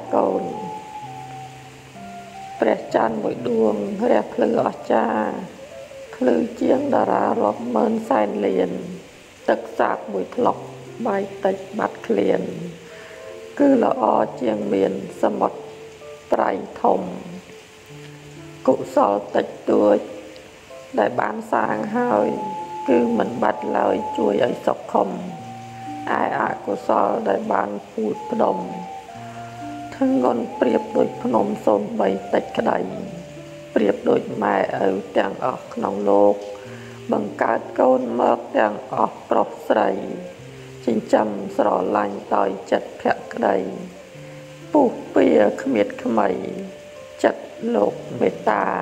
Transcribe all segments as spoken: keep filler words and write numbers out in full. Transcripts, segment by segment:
កូនព្រះច័ន្ទមួយដួងរះភ្លឺអស្ចារ្យភ្លឺជាងតារារាប់ម៉ឺនសែនលានទឹកសាបមួយផ្លុកបាយតិចបាត់ឃ្លានគឺល្អជាងមានសមុទ្រប្រៃធំកុសលតិចតួចដែលបានសាងហើយគឺមិនបាត់ឡើយជួយឲ្យសុខខំឯអកុសលដែលបានពូតផ្ដុំធ្ងន់ប្រៀបដូចភ្នំសូនបីតិចក្តីប្រៀបដូចម៉ែឪទាំងអស់ក្នុងលោកបង្កើតកូនមកទាំងអស់ប្រុសស្រីចិញ្ចឹមស្រឡាញ់ដោយចិត្តភក្តីពុះពៀគ្មៀតខ្មៃចិត្តលោកមេត្តា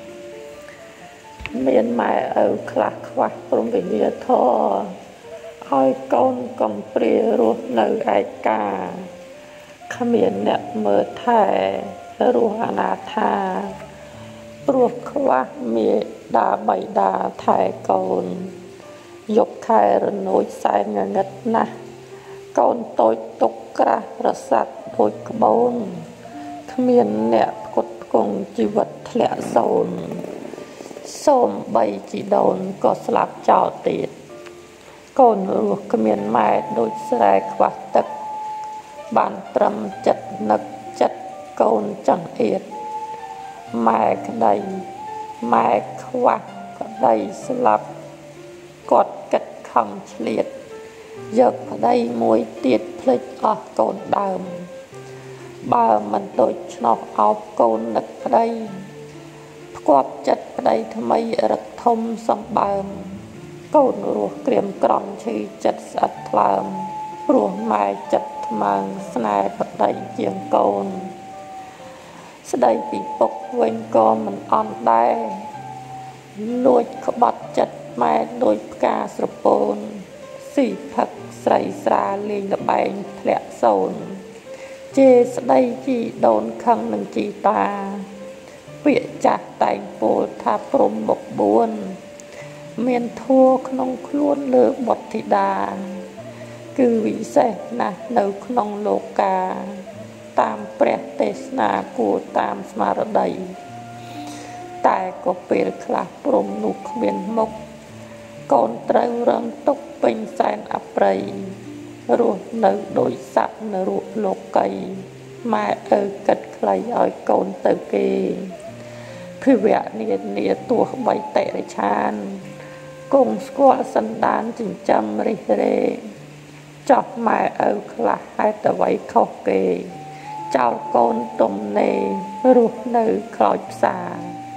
មានម៉ែឪខ្លះខ្វះព្រមវិញ្ញាធម៌ឲ្យកូនកំព្រារស់នៅឯកាគ្មានអ្នកមើលថែរស់អនាថាព្រោះខ្វះមេដាបៃតាថែកូនយកខែរនួចសែនងងឹតណាស់កូនតូចទុកក្រាស់រសាត់ដូចក្បូនគ្មានអ្នកផ្គត់ផ្គង់ជីវិតធ្លាក់សូន្យសូមបីជីដូនក៏ស្លាប់ចោលទៀតកូនរស់គ្មានម៉ែដូចស្រែខ្វះទឹកបានត្រឹមចិត្តនឹកចិត្តកូនចង្អៀតម៉ែក្តីម៉ែខ្វះក្តីស្លាប់គាត់គិតខំឆ្លៀតយកប្តីមួយទៀតភ្លេចអស់កូនដើមបើមិនដូចឆ្នោះអោបកូននឹកប្តីផ្គាប់ចិត្តប្តីថ្មីរឹកធំសម្បើមកូនរស់ក្រៀមក្រំឈឺចិត្តស្អិតថ្លើមព្រោះម៉ែចិត្តថ្មើងស្នេហ៍ប្តីជាងកូនស្ដីពីពុកវិញក៏មិនអន់ដែរលួចក្បត់ចិត្តម៉ែដូចផ្កាស្រពោនស៊ីផឹកស្រីស្រាលេងល្បែងធ្លាក់សូន្យជេរស្ដីជីដូនខឹងនឹងជីតាពាក្យចាស់តែងពោលថាព្រំមុខបួនមានធัวក្នុងខ្លួនលើបុត្រធីតាគឺវិសេសណាស់នៅក្នុងលោកាតាមព្រះទេសនាគួរតាមស្មារតីតែក៏ពេលខ្លះព្រំនោះគ្មានមុខកូនត្រូវរងទុកពេញសែនអប្រិយរស់នៅដោយសត្វនរកលោកីម៉ែឪគិតខ្លីឲ្យកូនទៅគេភិវៈនានាទោះបីតិរិឆានគង់ស្គាល់សន្តានចិញ្ចឹមរិះរេចោះម៉ែឪខ្លះហេតុអ្វីខុសគេចោលកូនទំនេររស់នៅខ្លោចផ្សារ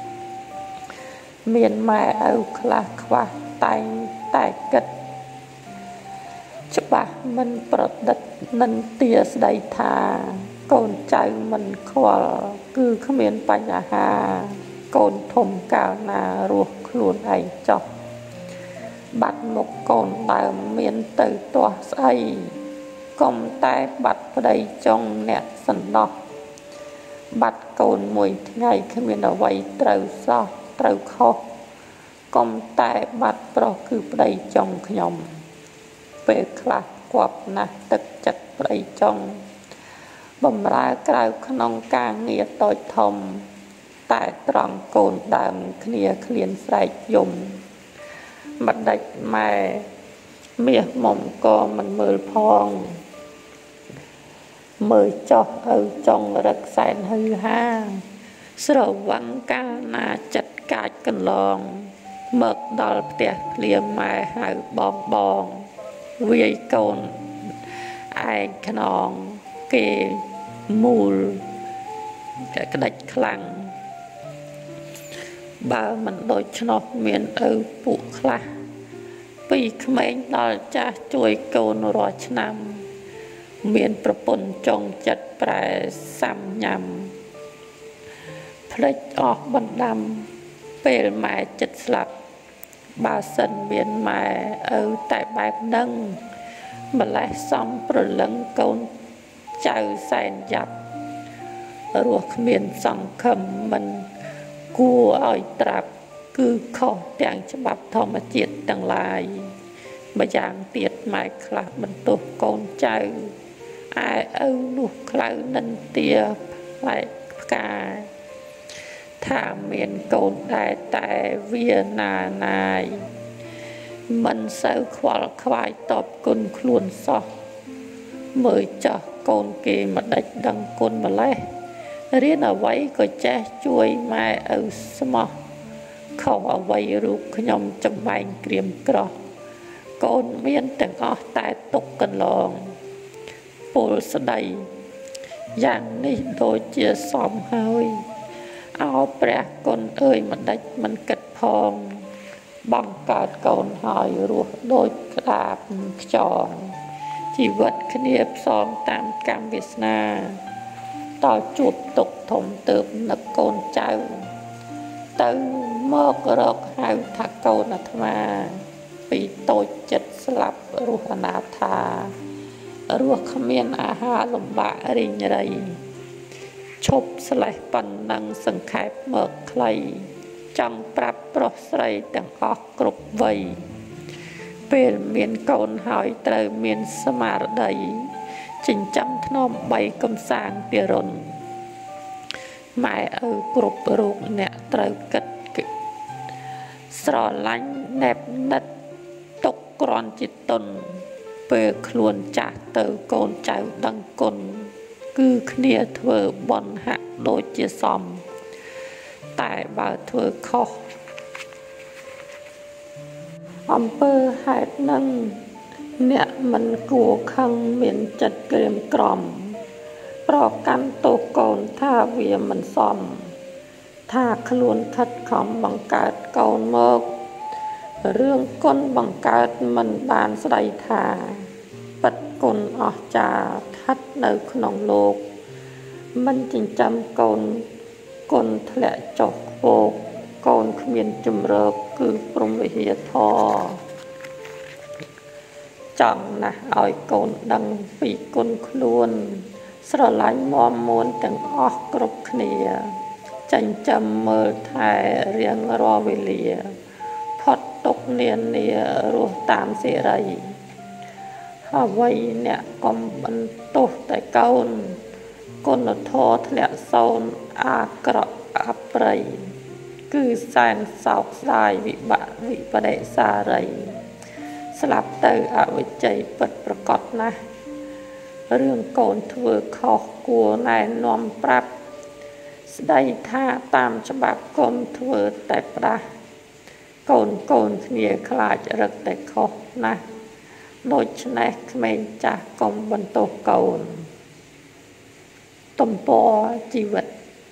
មានម៉ែឪខ្លះខ្វះតែងតែគិតច្បាស់មិនប្រឌិតនិន្ទាស្ដីថាកូនចៅមិនខ្វល់គឺគ្មានបញ្ហាកូនធំកាលណារស់ខ្លួនឯងចោះបាត់មុខកូនដើមមានទៅទាស់ស្អីកុំតែបាត់ប្តីចង់អ្នកសណ្ដោះបាត់កូនមួយថ្ងៃគ្មានអ្វីត្រូវសោះត្រូវខុសកុំតែបាត់ប្រុសគឺប្តីចង់ខ្ញុំពេលខ្លះគប់ណាស់ទឹកចិត្តប្តីចង់បំរើក្រៅក្នុងការងារតូចធំតែត្រង់កូនដើមគ្នាឃ្លានស្រែកយំម្ដេចម៉ែមាសមុំក៏មិនមើលផងមើលចោះឪចង់រឹកសែនហឺហាស្រវឹងកាលណាចិត្តកាចកន្លងមកដល់ផ្ទះភ្លាមម៉ែហៅបងបងវាយកូនឯងខ្នងគេមូលក្តិចខ្លាំងបើមិនដូចឆ្នោះមានឪពួកខ្លះពីក្មេងដល់ចាស់ជួយកូនរាល់ឆ្នាំមានប្រពន្ធចង់ចិត្តប្រែសាំញ៉ាំផ្លេចអស់បណ្ដាំពេលម៉ែចិត្តស្លាប់បើសិនមានម៉ែឪតែបែបហ្នឹងម្លេះសំប្រលឹងកូនចៅសែនយ៉ាប់រស់គ្មានសង្ឃឹមមិនគួរឲ្យត្រាប់គឺខុសទាំងច្បាប់ធម្មជាតិទាំងឡាយម្យ៉ាងទៀតម៉ែខ្លះបន្ទោសកូនចៅ ai âu nuốt cloud nâng tia lại cả thả miền cồn đại tại vía nà nài mình sâu khoa khoai tọp côn khuôn so mới cho côn kì mà đạch đăng côn mà lê riêng ở vậy có cha chuối mai âu smọ khẩu ở vậy rụt nhom trong bánh kiềm cỏ côn miên từng ó tại tục cần lòng bồ sơ đầy dạng ní đôi chia xóm hơi áo bè con ơi mà đạch mình kết phong bằng cả con hỏi ruột đôi đạp tròn chỉ vật khniếp xóm tam cam Việt Na tao chuột tục thống tớp nực con cháu tới mơ cơ rọc hai thác câu nà thma vì tôi chất slap ruột nà thà ruột khamiên á ha lùm bạ rình rầy chụp slại bằng năng sừng khép mở clay trong prap prosray từng óc cục vầy về miền cồn hỏi từ miền Samar đầy chỉnh trăm thnom bay cầm sang bìa rồn mãi ở cục ruột nè từ cất sò lánh nẹp nứt tục còn chỉ tuần về khuôn trả từ cồn cháu đăng cồn cứ khnia thưa bọn hạ đôi chia xóm tại bà thưa khó ông bơ hạt nâng nẹ mình của khăn miền chật kềm còm pro căn tổ cồn tha vì mình xóm tha khuôn khất khóm bằng cát cồn mơ rương con bằng cát mình bàn sđầy thà bật cồn ở trà thắt nơi nòng lục mình chính trăm cồn cồn thẻ chọc vô cồn miền chùm rợp cứ prom về hiệp thò chẳng nè ỏi cồn đăng vì cồn luôn sau lánh mòm muốn từng óc cục nìa chanh châm mơ thai riêng ro về lìa phật tục niên nìa ruột tam sẽ rầy hà vây nè còn bắn tốt tại cồn cồn nó thô thẻ sâu à cọ áp rầy cứ sàn sọc dài vị bạ vị bà đệ xa rầy slap từ ở với chạy bật bật cọt nè rương cồn thừa khó của này nòm prap đây tha tam cho bạc cồn thừa tại pra cồn cồn khnia khai rực tại khó nè đôi chân này mình chả công bần tổ cồn tùm bò chi vật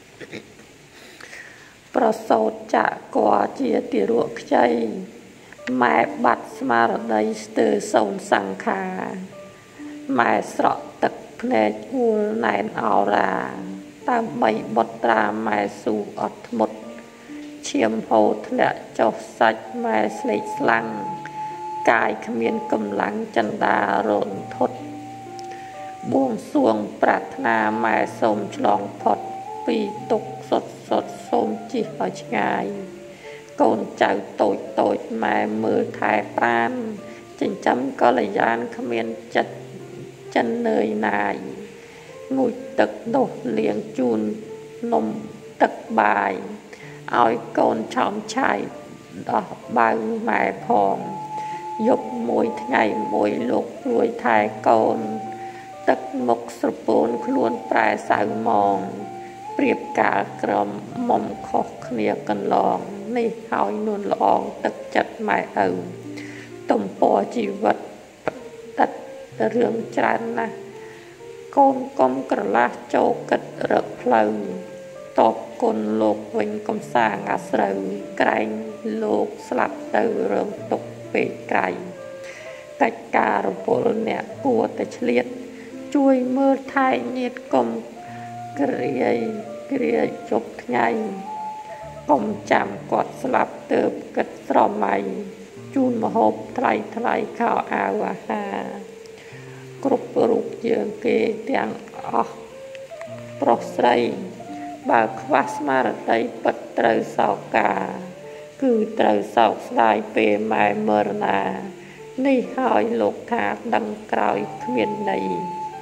ประสดจะก่อเจียติรุกใจหมายบัดสมาร์ดายสเตอร์ส่งสังขาหมายสระตักเพลจอูลนายอาราตามใบบทราหมายสู่อัตมดเชียมโหทะเลจอสัจหมายสลิสลังกายขมิ้นกำลังจันดาโรนทดบวงสวงปรารถนาหมายสมฉลองพอดปีตกสดสดส้มจีหอยงายโกนเจ้าโตยโตยมามือถ่ายปานจิงจำก็เลยยานขมิ้นจัดจันเนยนายงุยตึกโดดเลี้ยงจูนนมตึกบายเอาโกนชอมชายดอกใบไม้พองยกมวยไงมวยลูกรวยถ่ายโกนตึกมกสปูนคล้วนปลายสายมองเปรียบกากรมมอมขอกเนียกันลองนี่หอยนุ่นลองตึกจัดหมายเอาตุ่มปอจีวัดตัดเรื่องจันนะโกนกลมกระลาโจกัดรักเพลงตบกลโลกวิงกำสางอาศัยไกลโลกสลับเตือเรื่องตกเปไกลแต่การโปรเนี่ยกลัวแต่เฉลียดช่วยเมื่อไทยเนียดกลมเกลียเกลียจบไงกลมจำกอดสลับเติบกัดสรอมใหม่จูนมาหบไทยไทยข่าวอาวาฮากรุบรุกเยืองเกเตียงออกปรสไรบาควาสมาร์ไดปัตเตอร์สาวกาคือเตอร์สาวสายเปรมายเมรนาในหอยโลกธาตุดังกล่าวเมียนใน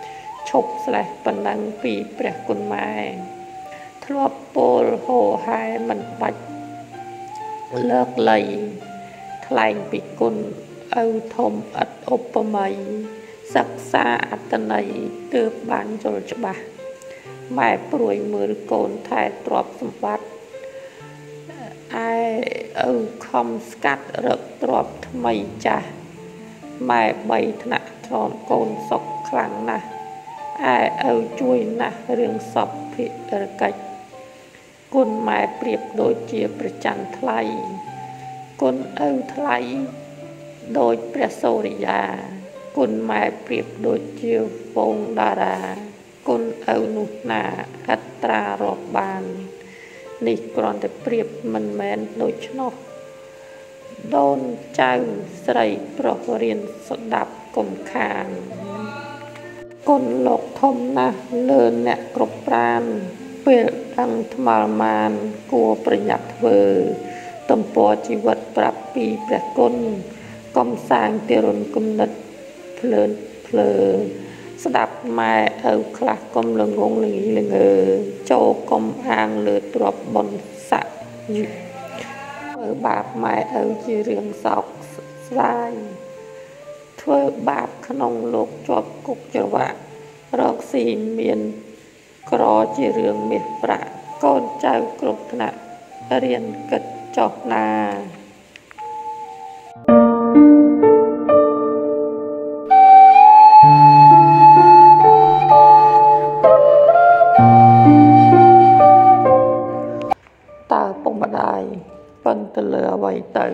ឈប់ស្លេះប៉ុណ្ណឹងពីព្រះគុណម៉ែធ្លាប់ពោលហោហែមិនបាច់លើកលែងថ្លែងពីគុណឪធំឥតឧបមាសិក្សាអត្តន័យទើបបានយល់ច្បាស់ម៉ែព្រួយមើលកូនថែទ្រព្យសម្បត្តិឯឪខំស្កាត់រកទ្រព្យថ្មីចាស់ម៉ែបីថ្នាក់ឆ្លងកូនសុខខ្លាំងណាស់ឯឪជួយណាស់រឿងសពភិរកិច្ចគុណម៉ែប្រៀបដូចជាប្រច័នថ្លៃគុណឪថ្លៃដូចព្រះសូរិយាគុណម៉ែប្រៀបដូចជាវងតារាគុណឪនោះណាអត្រារាប់បាននេះគ្រាន់តែប្រៀបមិនមែនដូច្នោះដូនចៅស្រីប្រុសរៀនស្ដាប់កុំខានគុណលោកធំណាស់លើអ្នកគ្រប់ប្រានពេលដឹងថ្មល់មាន គួរប្រញាប់ធ្វើទំព័រជីវិតប្រាប់ពីព្រះគុណកំសាងទារុណគំនិតភ្លើនភ្លើស្ដាប់ម៉ែឪខ្លះកុំល្ងងល្ងីល្ងើចូលកុំអាងលើទ្រព្យបុណ្យស័ក្តិធ្វើបាបម៉ែឪជារឿងសោកស្ដាយធ្វើបាបក្នុងលោកជាប់គុកច្រវាក់រកស៊ីមានក្រជារឿងមាសប្រាក់កូនចៅគ្រប់ថ្នាក់រៀនគិតចោះណាតើពុកម្ដាយពឹងទៅលើអ្វីទៅ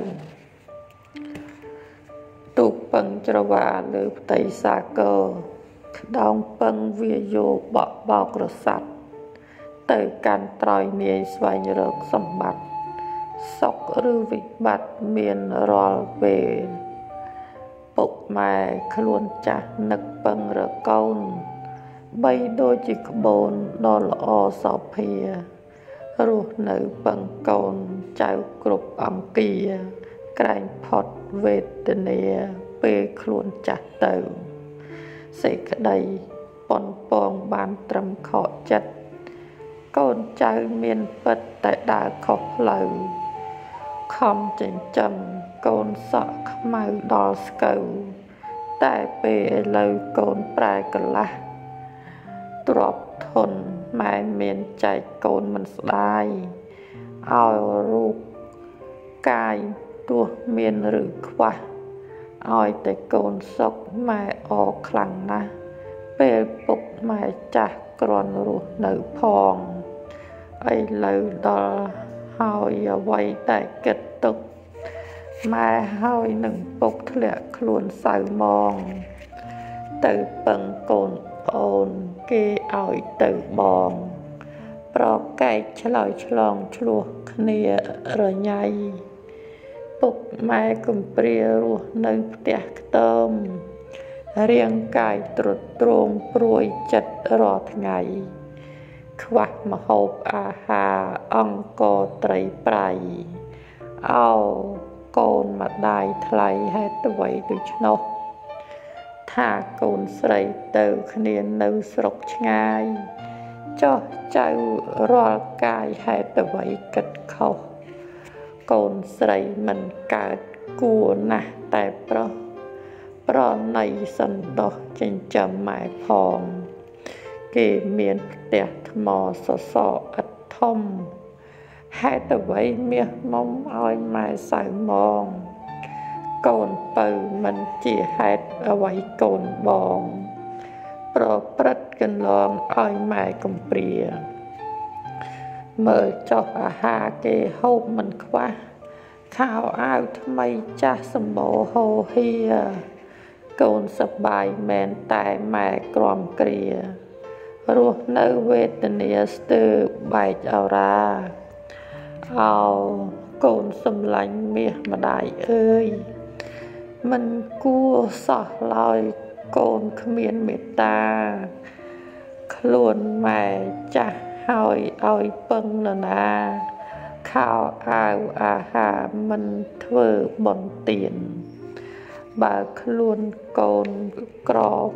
ទូកពឹងច្រវាលើផ្ទៃសាគរក្តោងពឹងវាយោបក់បោករស័ព្ទទៅកាន់ត្រយនាយស្វែងរកសម្បត្តិសុខឬវិបត្តិមានរាល់ពេលពុកម៉ែខ្លួនចាស់នឹកពឹងរកកូនបីដូចជាក្បូនដ៏ល្អសោភារស់នៅពឹងកូនចៅគ្រប់អង្គាក្រែងផុតវេទនាពេលខ្លួនចាស់ទៅសេចក្តីប៉ុនប៉ងបានត្រឹមខកចិត្តកូនចៅមានពិតតែដើរខុសផ្លូវខំចិញ្ចឹមកូនសក់ខ្មៅដល់ស្កូវតែពេលឥឡូវកូនប្រែកលាស់ទ្របធនម៉ែមានចែកកូនមិនស្ដាយឲ្យរូបកាយទោះមានឬខ្វះឲ្យតែកូនសុខម៉ែអរខ្លាំងណាស់ពេលពុកម៉ែចាស់គ្រាន់រស់នៅផងឥឡូវដល់ហើយអ្វីតែគិតទុកម៉ែហើយនឹងពុកធ្លាក់ខ្លួនសៅមងទៅពឹងកូនអូនគេឲ្យទៅបងប្រកែកឆ្លើយឆ្លងឆ្លោះគ្នារញ៉ៃពុកម៉ែកំព្រារស់នៅផ្ទះខ្ទមរាងកាយទ្រុឌទ្រោមព្រួយចិត្តរាល់ថ្ងៃខ្វះម្ហូបអាហារអង្គត្រីប្រៃអោកូនម្ដាយថ្លៃហេតុអ្វីដូច្នោះថាកូនស្រីទៅគ្នានៅស្រុកឆ្ងាយចោះចៅរាល់កាយហេតុអ្វីគិតខុសកូនស្រីមិនកើតគួរណាស់តែប្រុសប្រណីសន្តោសចិញ្ចឹមម៉ែផងគេមានផ្ទះថ្មសសរឥតធំហេតុអ្វីមាសមុំឲ្យម៉ែសៅមងកូនពៅមិនជាហេតុអ្វីកូនបងប្រព្រឹត្តកន្លងឲ្យម៉ែកំព្រាមើលចុះអាហារគេហូបមិនខ្វះខោអាវថ្មីចាស់សម្បូរហូរហៀកូនសប្បាយមែនតែម៉ែក្រំគ្រារស់នៅវេទនាស្ទើរបែកអរាអោកូនសំឡាញ់មាសម្ដាយអើយមិនគួរសោះឡើយកូនគ្មានមេត្តាខ្លួនម៉ែចាស់ហើយឲ្យពឹងនរណាខោអាវអាហារមិនធ្វើបុណ្យទានបើខ្លួនកូនក្រពុក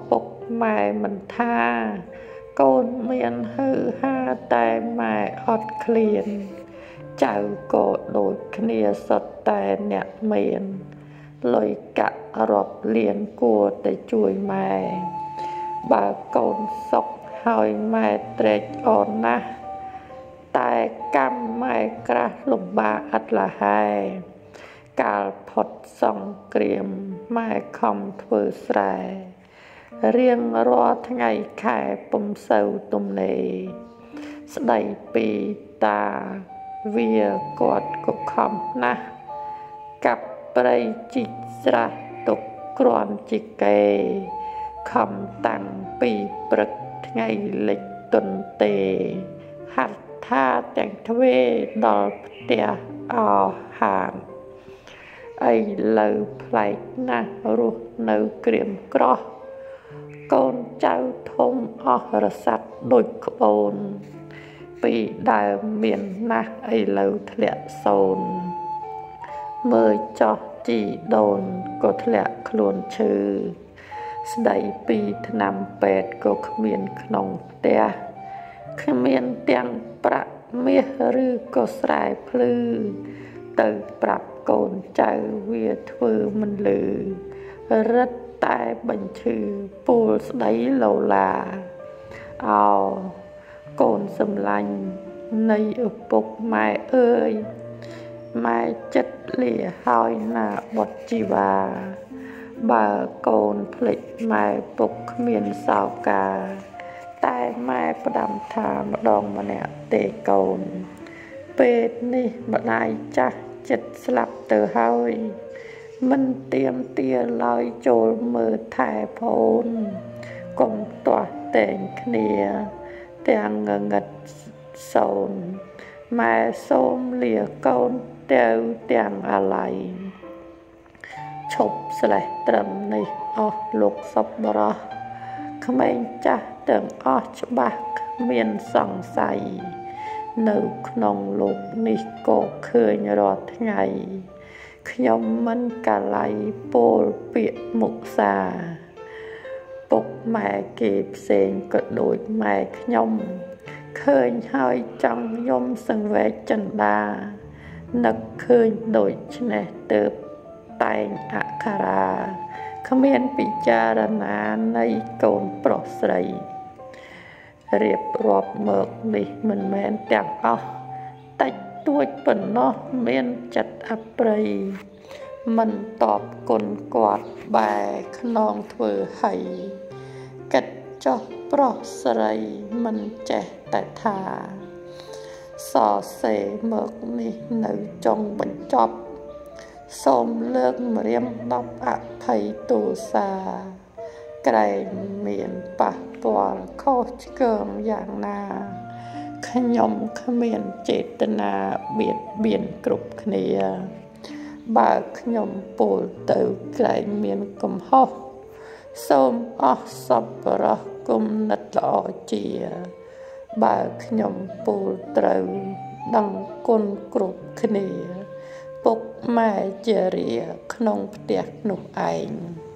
ម៉ែមិនថាកូនមានហឺហាតែម៉ែអត់ឃ្លានចៅក៏ដូចគ្នាសុទ្ធតែអ្នកមានលុយកាក់រាប់លានគួរតែជួយម៉ែបើកូនសុខហើយម៉ែត្រេកអរណាស់តែកម្មម៉ែក្រាស់លំបាកអត់លហែកាលផុតសង្គ្រាមម៉ែខំធ្វើស្រែរៀងរាល់ថ្ងៃខែពុំសូវទំនេរស្ដីពីតាវាគាត់ក៏ខំណាស់កាប់ព្រៃជីកស្រះទុកគ្រាន់ជាគេខំតាំងពីព្រឹកថ្ងៃលិចទុនទេហាត់ថាទាំងទ្វេដល់ផ្ទះអស់ហានអីលើប្លែកណាស់រស់នៅក្រៀមក្រោះកូនចៅធំអស់រសាត់ដូចក្បូនពីដើមមានណាស់ឥឡូវធ្លាក់សូនមើលចោះជីដូនក៏ធ្លាក់ខ្លួនឈឺស្ដីពីថ្នាំពេទ្យក៏គ្មានក្នុងផ្ទះគ្មានទាំងប្រាក់មាសឬក៏ស្រែភ្លឺទៅប្រាប់កូនចៅវាធ្វើមិនលឺរឹតតែបញ្ឈឺពូលស្ដីលោឡាអោកូនសំឡាញ់នៃឪពុកម៉ែអើយម៉ែចិត្តលាហើយណាបុតជីវាបើកូនភ្លេចម៉ែពុកគ្មានសោកាតែម៉ែផ្ដាំថាម្ដងម្នាក់ទេកូនពេលនេះម្ដាយចាស់ចិត្តស្លាប់ទៅហើយមិនទៀមទាឡើយចូលមើលថែប្អូនកុំទាស់តែងគ្នាទាំងងងឹតសូនម៉ែសូមលាកូនទៅទាំងអាឡ័យឈប់ស្លេះត្រឹមនេះអស់លោកសពបរោះក្មេងចាស់ទាំងអស់ច្បាស់គ្មានសង្ស័យនៅក្នុងលោកនេះក៏ឃើញរាល់ថ្ងៃខ្ញុំមិនកាឡៃពោលពាក្យមុសាពុកម៉ែគេផ្សេងក៏ដូចម៉ែខ្ញុំឃើញហើយចង់យំសង្វេគចិន្តានឹកឃើញដូចនេះទៅតែងអក្ខរាគ្មានពិចារណានៃកូនប្រុសស្រីរៀបរាប់មកនេះមិនមែនទាំងអស់តិចតួចប៉ុណ្ណោះមានចិត្តអប្រិយមិនតបគុណគាត់បែខ្នងធ្វើហើយកិតចោះប្រុសស្រីមិនចេះតែថាសរសេរមកនេះនៅចុងបញ្ចប់សូមលើកម្រាមដប់អភ័យទោសាក្រែងមានប៉ះពាល់ខុសឆ្គងយ៉ាងណាខ្ញុំគ្មានចេតនាបៀតបៀនគ្រប់គ្នាបើខ្ញុំពោលទៅក្រែងមានកំហុសសូមអស់សប្បុរសគំនិតល្អជាបើខ្ញុំពោលត្រូវដឹងគុណគ្រប់គ្នាពុកម៉ែជារាក្នុងផ្ទះនោះឯង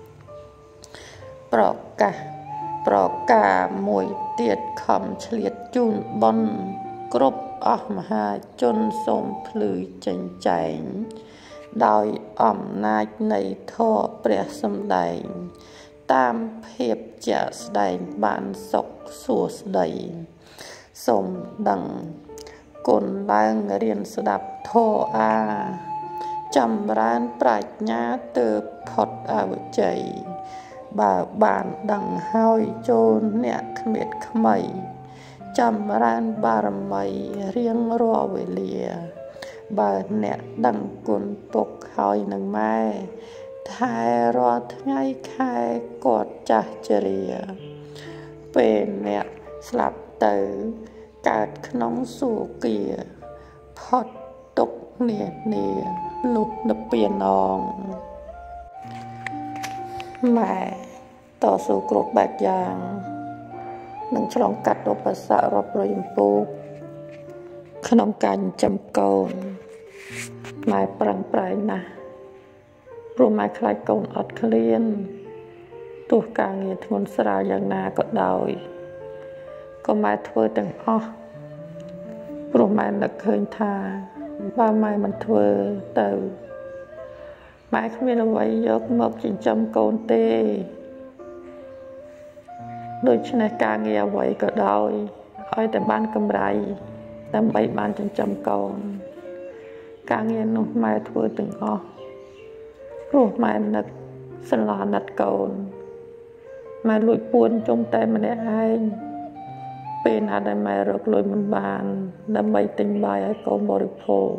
ប្រកាសប្រការមួយទៀតខំឆ្លៀតជូនបនគ្រប់អស់មហាជនសូមភ្លឺចេញចែងដោយអំណាចនៃធម៌ព្រះសម្ដែងតាមភាពជាក់ស្ដែងបានសុខសួស្ដីសូមដឹងគុណឡើងរៀនស្ដាប់ធម៌អាចម្រើនប្រាជ្ញាទើបផុតអវជ័យបើបានដឹងហើយចូលអ្នកគ្មានខ្មៃចម្រើនបារមីរៀងរាល់វេលាបើអ្នកដឹងគុណពុកហើយនឹងម៉ែថែរាល់ថ្ងៃខែគាត់ចាស់ជរាពេលអ្នកស្លាប់ទៅកើតក្នុងសុគាផុតទុកនានាលុះនិព្វានងម៉ែតស៊ូគ្រប់បែបយ៉ាងនឹងឆ្លងកាត់ឧបសគ្គរាប់រយអំពូកក្នុងការចិញ្ចឹមកូនម៉ែប្រឹងប្រែងណាស់ព្រោះម៉ែខ្លាចកូនអត់ឃ្លានទោះការងារធ្ងន់ស្រាលយ៉ាងណាក៏ដោយក៏ម៉ែធ្វើទាំងអស់ព្រោះម៉ែនឹកឃើញថាបើម៉ែមិនធ្វើទៅម៉ែគ្មានអ្វីយកមកចិញ្ចឹមកូនទេដូច្នេះការងារអ្វីក៏ដោយឲ្យតែបានកម្រៃដើម្បីបានចិញ្ចឹមកូនការងារនោះម៉ែធ្វើទាំងអស់ព្រោះម៉ែនឹកស្រឡាញ់ណាត់កូនម៉ែលួចពួនជុំតែម្នាក់ឯងពេលណាដែលម៉ែរកលុយមិនបានដើម្បីទិញបាយឲ្យកូនបរិភោគ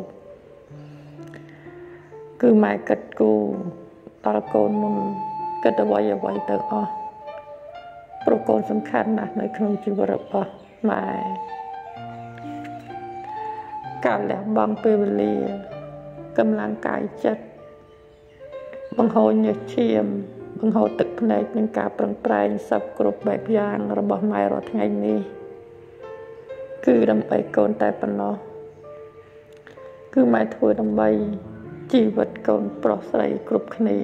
គឺម៉ែគិតគូរដល់កូនមុនគិតអ្វីអ្វីទៅអស់ព្រោះកូនសំខាន់ណាស់នៅក្នុងជីវិតរបស់ម៉ែការលះបង់ពេលវេលាកម្លាំងកាយចិត្តបង្ហូរញើសឈាមបង្ហូរទឹកភ្នែកនិងការប្រឹងប្រែងសពគ្រប់បែបយ៉ាងរបស់ម៉ែរាល់ថ្ងៃនេះគឺដើម្បីកូនតែប៉ុណ្ណោះគឺម៉ែធ្វើដើម្បីជីវិតកូនប្រុសស្រីគ្រប់គ្នា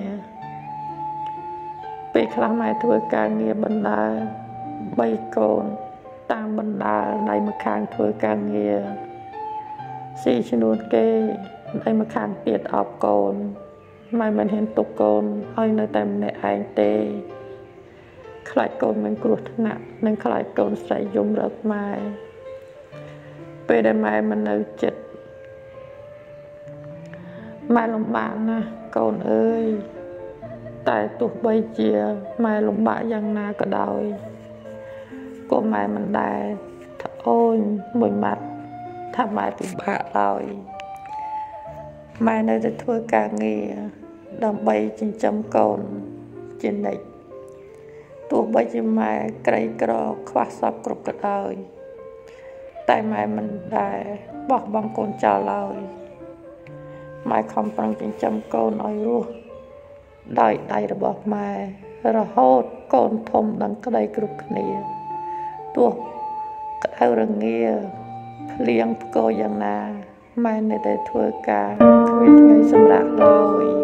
ពេលខ្លះម៉ែធ្វើការងារបណ្ដាបីកូនតាមបណ្ដាដៃម្ខាងធ្វើការងារស៊ីឈ្នួនគេដៃម្ខាងទៀតអបកូនម៉ែមិនហ៊ានទុកកូនឲ្យនៅតែម្នាក់ឯងទេខ្លាចកូនមានគ្រោះថ្នាក់និងខ្លាចកូនស្រីយំរកម៉ែពេលដែលម៉ែមិននៅចិត្តម៉ែលំបាកណាស់កូនអើយតែទោះបីជាម៉ែលំបាកយ៉ាងណាក៏ដោយក៏ម៉ែមិនដែលត្អូញមួយម៉ាត់ថាម៉ែពិបាកឡើយម៉ែនៅតែធ្វើការងារដើម្បីចិញ្ចឹមកូនជានិច្ចទោះបីជាម៉ែក្រីក្រខ្វះសពគ្រប់ក៏ដោយតែម៉ែមិនដែលបោះបង់កូនចោលឡើយម៉ែខំប្រឹងចិញ្ចឹមកូនឲ្យរស់ដោយដៃរបស់ម៉ែរហូតកូនធំដឹងក្តីគ្រប់គ្នាទោះក្តៅរងាភ្លៀងផ្គរយ៉ាងណាម៉ែនៅតែធ្វើការគ្មានថ្ងៃសម្រាកឡើ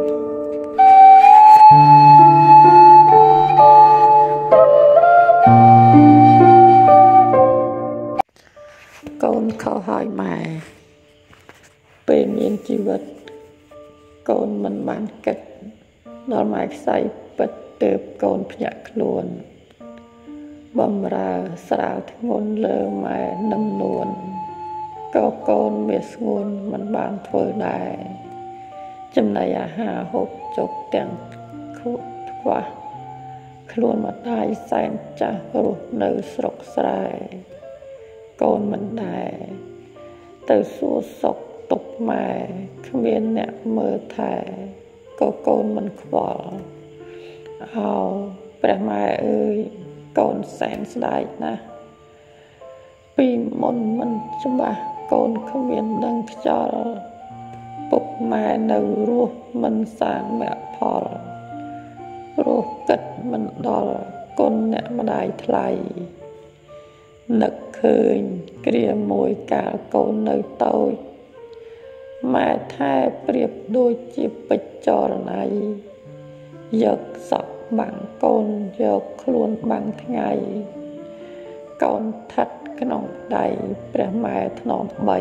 យកូនខុសហើយម៉ែពេលមានជីវិតកូនមិនបានគិតដល់ម៉ែខ្សែពិតទើបកូនភ្ញាក់ខ្លួនបំរើស្រាលធ្ងន់លើម៉ែនឹមនួនក៏កូនមានស្ងួនមិនបានធ្វើដែរចំណីអាហារហូបចុកទាំងខួតខ្វះខ្លួនម្ដាយសែនចាស់រស់នៅស្រុកស្រែកូនមិនដែរទៅសួរសុខទុក្ខម៉ែគ្មានអ្នកមើលថែក៏កូនមិនខ្វល់អោព្រះម៉ែអើយកូនសែនស្ដាយណាស់ពីមុនមិនច្បាស់កូនគ្មានដឹងខ្យល់ពុកម៉ែនៅរស់មិនសាងមគ្គផលព្រោះគិតមិនដល់គុណអ្នកម្ដាយថ្លៃនឹកឃើញគ្រាមួយកាលកូននៅតូចម៉ែថែប្រៀបដូចជាពេជ្រចរណៃយកសក់បាំងកូនយកខ្លួនបាំងថ្ងៃកូនថិតក្នុងដៃព្រះម៉ែថ្នមបី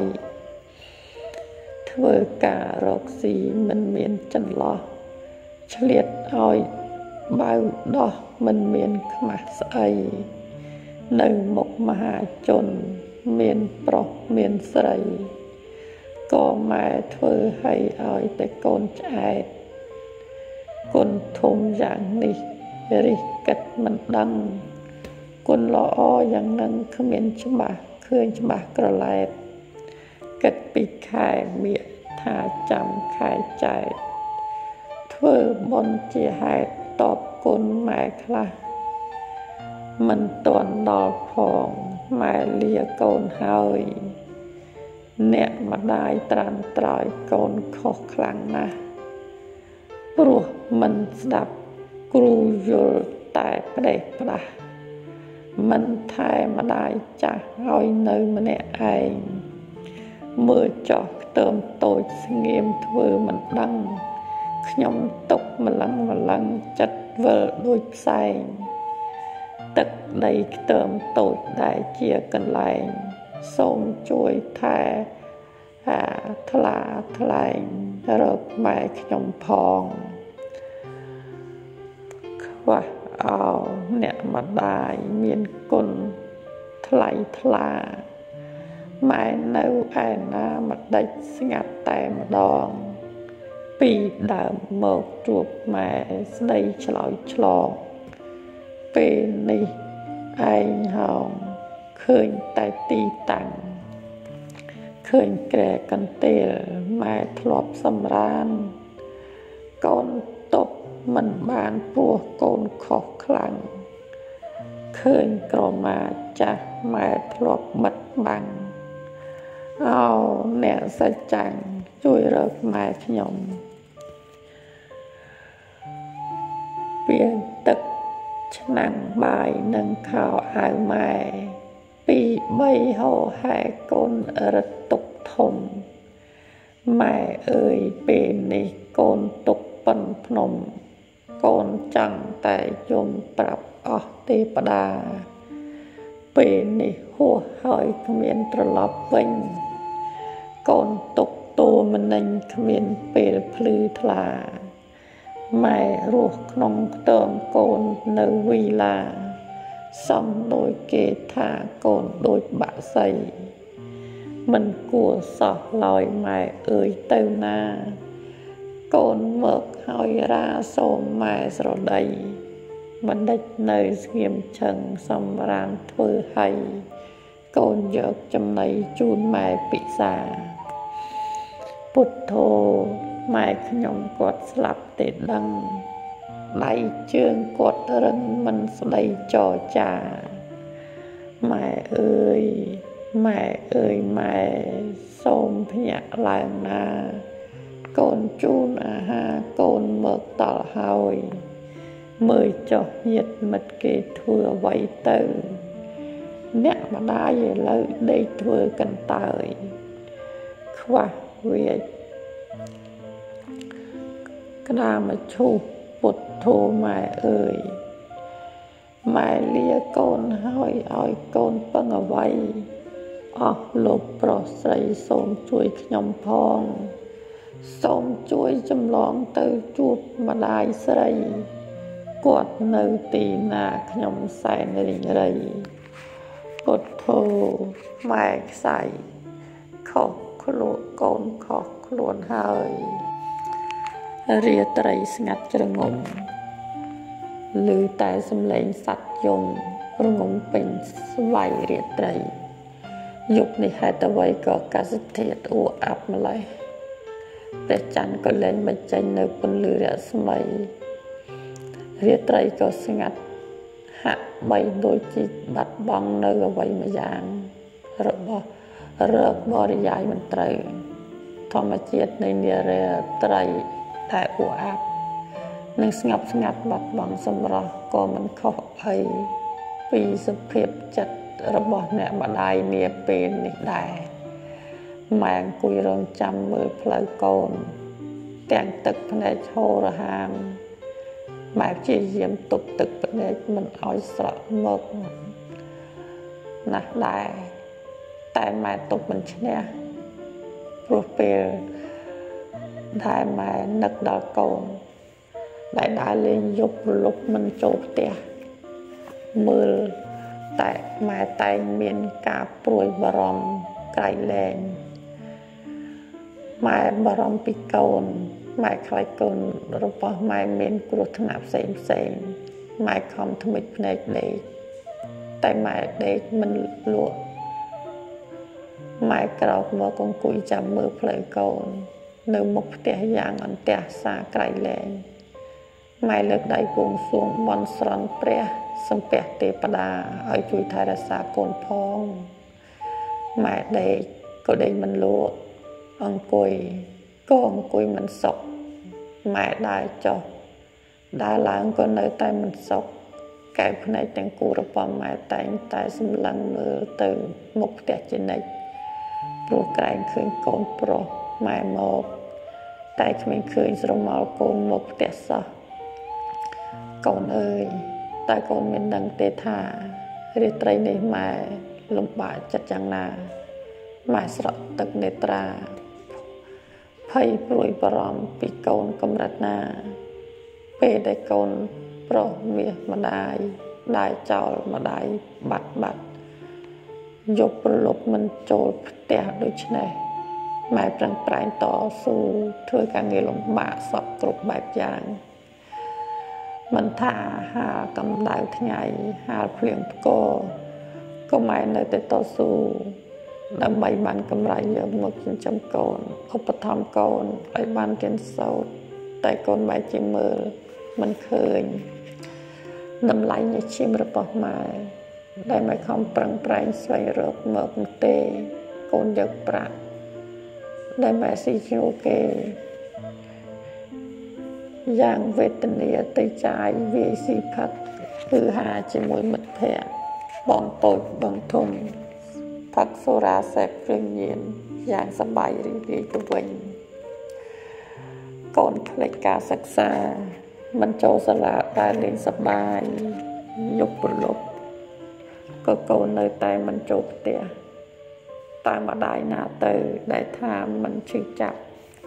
ធ្វើការរកស៊ីមិនមានចន្លោះឆ្លៀតឲ្យបៅដោះមិនមានខ្មាស់ស្អីនៅមុខមហាជនមានប្រុសមានស្រីក៏ម៉ែធ្វើឲ្យឲ្យតែកូនឆ្អែតគុណធំយ៉ាងនេះរិះគិតមិនដឹងគុណល្អយ៉ាងនឹងគ្មានច្បាស់ឃើញច្បាស់ក្រឡែតគិតពីខែមៀកថាចាំខែចែកធ្វើបុណ្យជាហេតុតបគុណម៉ែខ្លះមិនទាន់ដល់ផងម៉ែលាកូនហើយអ្នកម្ដាយត្រាំត្រោយកូនខុសខ្លាំងណាស់ព្រោះមិនស្ដាប់គ្រូយល់តែផ្ដេសផ្ដាស់មិនថែម្ដាយចាស់ឲ្យនៅម្នាក់ឯងមើលចោះខ្ទើមតូចស្ងៀមធ្វើមិនដឹងខ្ញុំຕົកម្លឹងម្លឹងចិត្តវិលដូចផ្សែងទឹកដីខ្ទើមតូចដែលជាកន្លែងសូមជួយថែអាថ្លាថ្លែងរកម៉ែខ្ញុំផងខ្វះអោអ្នកម្ដាយមានគុណថ្លៃថ្លាម៉ែនៅឯណាម្ដេចស្ងាត់តែម្ដងពីដើមមកជួបម៉ែស្ដីឆ្លើយឆ្លងពេលនេះឯងហោងឃើញតែទីតាំងឃើញក្រែកន្ទេលម៉ែធ្លាប់សម្រានកូនតបមិនបានពោះកូនខុសខ្លាំងឃើញក្រមាចាស់ម៉ែធ្លាប់បិទបាំងអោអ្នកសច្ចាំងជួយរកម៉ែខ្ញុំពីទឹកឆ្នាំងបាយនិងខោអាវម៉ែពីរបីហោហែកូនរត់ទុកធំម៉ែអើយពេលនេះកូនទុកប៉ិនភ្នំកូនចង់តែយំប្រាប់អស់ទេវតាពេលនេះហួសហើយគ្មានត្រឡប់វិញកូនទុកតួមនិញគ្មានពេលភ្លឺថ្លាម៉ែរស់ក្នុងខ្ទមកូននៅវីឡាសំដូចគេថាកូនដូចបាក់សីមិនគួរសោះឡើយម៉ែអើយទៅណាកូនមកហើយរាសូមម៉ែស្រដីបណ្ឌិតនៅស្ងៀមឈឹងសម្រានធ្វើហើយកូនយកចំណីជូនម៉ែពិសាពុទ្ធោម៉ែខ្ញុំគាត់ស្លាប់ទេដឹងដៃជើងគាត់រឹងមិនស្ដីចរចាម៉ែអើយម៉ែអើយម៉ែសូមភ្ញាក់ឡើងណាកូនជូនអាហារកូនមកតល់ហើយមើលចុះញាតិមិត្តគេធ្វើអ្វីទៅអ្នកម្ដាយឥឡូវដេកធ្វើកន្តើយខ្វះវាក្តារមឈូសពុទ្ធោម៉ែអើយម៉ែលាកូនហើយឲ្យកូនពឹងអ្វីអស់លោកប្រុសស្រីសូមជួយខ្ញុំផងសូមជួយចម្លងទៅជួបម្ដាយស្រីគាត់នៅទីណាខ្ញុំសែនរីងរៃពុទ្ធោម៉ែខ្សៃខុសខ្លួនកូនខុសខ្លួនហើយរាត្រីស្ងាត់ជ្រងំឮតែសំឡេងសត្វយំរងំពេញស្វ័យរាត្រីយប់នេះហេតុអ្វីក៏កាសធាតុអ៊ូអាប់ម្លេះព្រះច័ន្ទក៏លែងបញ្ចេញនៅពន្លឺរស្មីរាត្រីក៏ស្ងាត់ហាក់បីដូចជាបាត់បង់នៅអ្វីមួយយ៉ាងរបស់រកបរិយាយមិនត្រូវធម្មជាតិនៃនារាត្រីតែអ៊ូអាប់និងស្ងប់ស្ងាត់បាត់បង់សម្រស់ក៏មិនខុសអីពីសភាពចិត្តរបស់អ្នកម្ដាយនាពេលនេះដែរម៉ែអង្គុយរងចាំមើលផ្លូវកូនទាំងទឹកភ្នែកហូររហាមម៉ែព្យាយាមទប់ទឹកភ្នែកមិនឲ្យស្រក់មកណាស់ដែរតែម៉ែទប់មិនឈ្នះព្រោះពេលដែលម៉ែនឹកដល់កូនដែលដើរលេងយប់រលប់មិនចូលផ្ទះមើលតែម៉ែតែងមានការព្រួយបារម្ភក្រៃលែងម៉ែបារម្ភពីកូនម៉ែខ្លាចកូនរបស់ម៉ែមានគ្រោះថ្នាក់ផ្សេងផ្សេងម៉ែខំថ្មិចភ្នែកដេកតែម៉ែដេកមិនលក់ម៉ែក្រោកមកអង្គុយចាំមើលផ្លូវកូននៅមុខផ្ទះយ៉ាងអន្ទះសាក្រៃលែងម៉ែលើកដៃបួងសួងបន់ស្រន់ព្រះសំពះទេវតាឲ្យជួយថែរក្សាកូនផងម៉ែដេកក៏ដេកមិនលក់អង្គុយក៏អង្គុយមិនសុខម៉ែដើរចុះដើរឡើងក៏នៅតែមិនសុខកែវភ្នែកទាំងគូរបស់ម៉ែតែងតែសម្លឹងមើលទៅមុខផ្ទះជានិច្ចព្រោះក្រែងឃើញកូនប្រុសម៉ែមកតែគ្មានឃើញស្រមោលកូនមកផ្ទះសោះកូនអើយតើកូនមានដឹងទេថារាត្រីនេះម៉ែលំបាកចិត្តយ៉ាងណាម៉ែស្រក់ទឹកនេត្រាភ័យព្រួយបារម្ភពីកូនកម្រិតណាពេលដែលកូនប្រុសមាសម្ដាយដើរចោលម្ដាយបាត់បាត់យប់ប្រលប់មិនចូលផ្ទះដូច្នេះម៉ែប្រឹងប្រែងតស៊ូធ្វើការងារលំបាកសពគ្រប់បែបយ៉ាងមិនថាហាលកម្ដៅថ្ងៃហាលភ្លៀងផ្គរក៏ម៉ែនៅតែតស៊ូដើម្បីបានកម្រៃយកមកចិញ្ចឹមកូនឧបត្ថម្ភកូនឲ្យបានរៀនសូត្រតែកូនបែរជាមើលមិនឃើញតម្លៃនៃឈាមរបស់ម៉ែដែលម៉ែខំប្រឹងប្រែងស្វែងរកមកទេកូនយកប្រាក់ដែលម៉ែស៊ីជួគេយ៉ាងវេទនាទៅចាយវាយស៊ីផឹកគឺហាជាមួយមិត្តភ័ក្តិបងតូចបងធំផឹកសូរ៉ាសេពគ្រឿងញៀនយ៉ាងសប្បាយរីករាយទៅវិញកូនភ្លេចការសិក្សាមិនចូលសាលាតែលេងសប្បាយយប់ព្រលប់ក៏កូននៅតែមិនចូលផ្ទះតាមម្ដាយណាទៅដែលថាមិនឈឺចាប់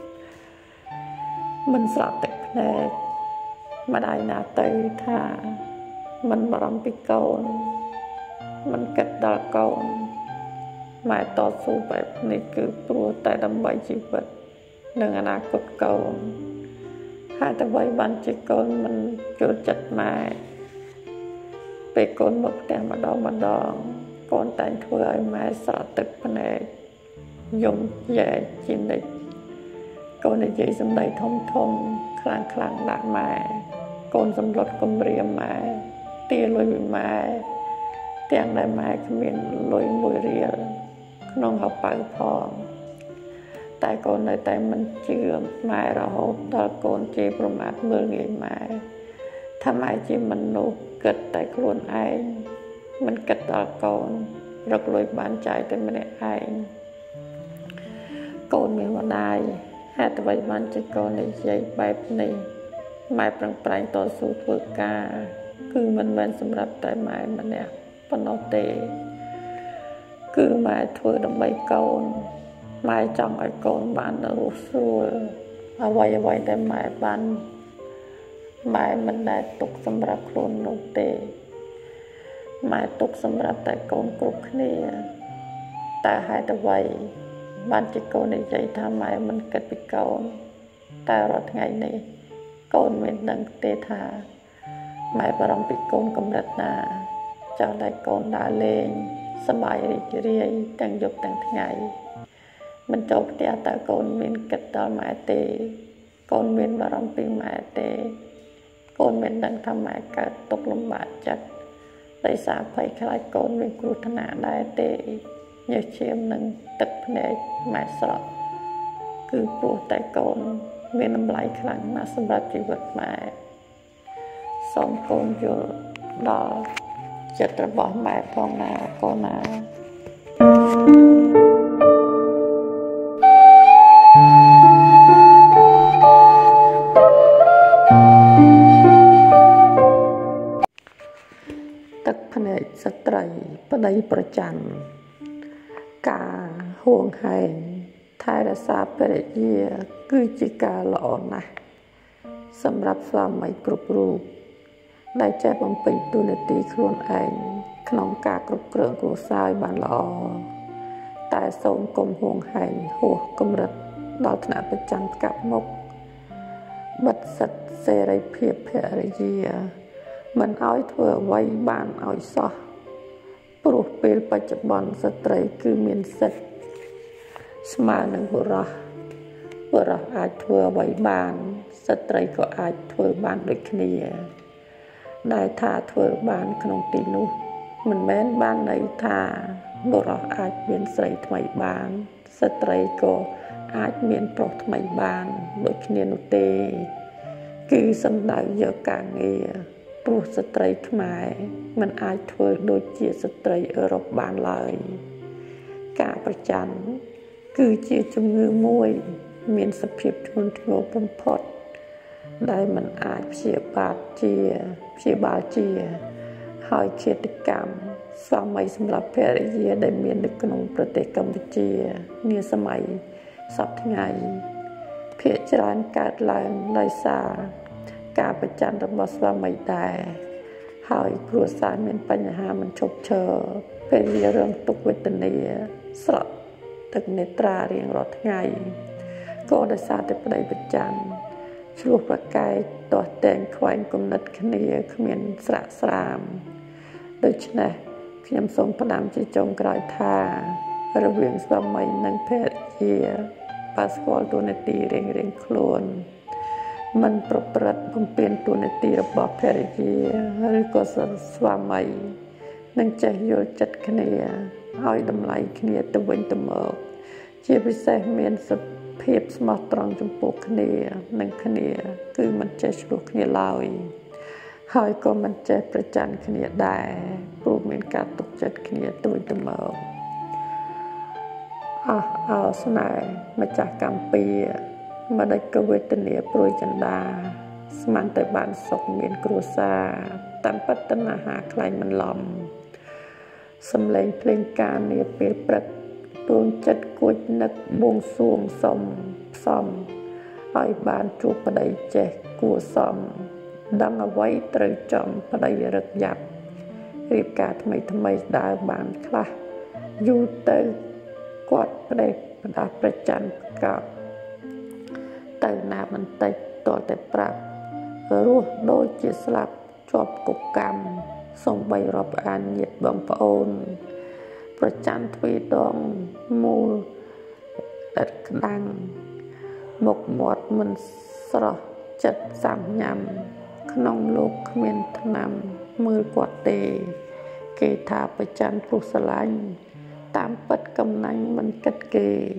មិនស្រក់ទឹកភ្នែកម្ដាយណាទៅថាមិនបារម្ភពីកូនមិនគិតដល់កូនម៉ែតស៊ូបែបនេះគឺព្រោះតែដើម្បីជីវិតនិងអនាគតកូនហើយតែអ្វីបានជាកូនមិនចូលចិត្តម៉ែពេលកូនមកផ្ទះម្ដងម្ដងកូនតែងធ្វើឲ្យម៉ែស្រក់ទឹកភ្នែកយំយ៉ែជានិច្ចកូននិយាយសម្ដីធំធំខ្លាំងខ្លាំងដាក់ម៉ែកូនសម្លុតគំរាមម៉ែទាលុយពីម៉ែទាំងដែលម៉ែគ្មានលុយមួយរៀលក្នុងហោប៉ៅផងតែកូននៅតែមិនជឿម៉ែរហូតដល់កូនជេរប្រមាថមើលងាយម៉ែថាម៉ែជាមនុស្សគិតតែខ្លួនឯងមិនគិតដល់កូនរកលុយបានចាយតែម្នាក់ឯងកូនមានម្ដាយហេតុអ្វីបានជាកូននិយាយបែបនេះម៉ែប្រឹងប្រែងតស៊ូធ្វើការគឺមិនមែនសម្រាប់តែម៉ែម្នាក់ប៉ុណ្ណោះទេគឺម៉ែធ្វើដើម្បីកូនម៉ែចង់ឲ្យកូនបានរស់ស្រួលអ្វីអ្វីដែលម៉ែបានម៉ែមិនដែលទុកសម្រាប់ខ្លួននោះទេម៉ែទុកសម្រាប់តែកូនគ្រប់គ្នាតែហេតុអ្វីបានជាកូននិយាយថាម៉ែមិនគិតពីកូនតែរាល់ថ្ងៃនេះកូនមានដឹងទេថាម៉ែបារម្ភពីកូនកម្រិតណាចង់តែកូនដើរលេងសប្បាយរីករាយទាំងយប់ទាំងថ្ងៃមិនចូលផ្ទះតើកូនមានគិតដល់ម៉ែទេកូនមានបារម្ភពីម៉ែទេកូនមានដឹងថាម៉ែកើតទុក្ខលំបាកចិត្តដោយសារភ័យខ្លាចកូនមានគ្រោះថ្នាក់ដែរទេញើសឈាមនឹងទឹកភ្នែកម៉ែស្រក់គឺព្រោះតែកូនមានតម្លៃខ្លាំងណាស់សម្រាប់ជីវិតម៉ែសូមកូនយល់ដល់ចិត្តរបស់ម៉ែផងណាកូនណាទឹកភ្នែកស្ត្រីប្តីប្រច័ណ្ឌការហួងហែងថែរក្សាភរិយាគឺជាការល្អណាស់សម្រាប់ស្វាមីគ្រប់រូបដែលចេះបំពេញតួនាទីខ្លួនឯងក្នុងការគ្រប់គ្រងគ្រួសារឲ្យបានល្អតែសូមកុំហួងហែងហួសកម្រិតដល់ថ្នាក់ប្រច័ណ្ឌកាប់មុខបិទសិទ្ធិសេរីភាពភរិយាមិនឲ្យធ្វើអ្វីបានឲ្យសោះព្រោះពេលបច្ចុប្បន្នស្ត្រីគឺមានសិទ្ធិស្មើនឹងបុរសបុរសអាចធ្វើអ្វីបានស្ត្រីក៏អាចធ្វើបានដូចគ្នាដែលថាធ្វើបានក្នុងទីនោះមិនមែនបានន័យថាបុរសអាចមានស្រីថ្មីបានស្ត្រីក៏អាចមានប្រុសថ្មីបានដូចគ្នានោះទេគឺសំដៅយកការងារព្រោះស្ត្រីខ្មែរមិនអាចធ្វើដូចជាស្ត្រីអឺរ៉ុបបានឡើយការប្រច័ណ្ឌគឺជាជំងឺមួយមានសភាពធ្ងន់ធ្ងរបំផុតได้มันอาจเพียบาทเจียเพียบาเจียหอยเขียดกรรมสมัยสำหรับแพรเยียได้เมียนในขนมประเทศกัมพูชีเนียสมัยสับไงเพียจานการลายลายสาการประจันระบสมัยได้หอยครัวสารเมียนปัญหามันชกเชอเป็นเรื่องตุกเวทเนียสระตึกเนตราเรียงรถไงก็ได้สาแต่ประเดี๋ยวประจันช่วงประกายต่อแต่งควายกำนัดขณีขมิ้นสระสามโดยเฉพาะขยำสมพระนามจีจงกลายท่าระเวียงสมัยนังเพศเยียปาสกอลตัวในตีเรียงเรียงโคลนมันประปรัดบำเพ็ญตัวในตีระบอบเพศเยียหรือก็สมัยนังใจโยจัดขณีเอาดำไหลขณีตะวันตะเมกเจียพิเศษเมียนสเพียบสมอตรองจมปูขณีนังขณีคือมันใจชุกขณีลอยหอยก็มันใจประจันขณีได้ปลูกเหมือนการตกจัดขณีตัวตะเมกอ่ะเอาสนายมาจากกัมปีมาได้กเวทเนียปลุยจันดาสมันแต่บานศกเมียนกรัวซาตันปัตนาหาใครมันลอมสำเร็จเพลงการเนียเปรียบปรักดวงจัดกุยนักบวงสรวงสมสมไอ้บานจูปไดเจกัวสมดังเอาไว้ตรึงจอมปไดรึกหยับรีบการทำไมทำไมได้บานคลาอยู่เตกอดปไดปดาประจันกับเตนามันเตต่อแต่ปรับรู้โดยจิตสลับจอบกุกกรรมส่งใบรอบอ่านเหยียดบังปะโอนประจันทวีดองมูลดัดดังหมกหมดมันสระจัดสามยำขนมลูกเขมียนทนำมือกวาดเตเกธาประจันปลุกสลายตามปัดกำนังมันกัดเก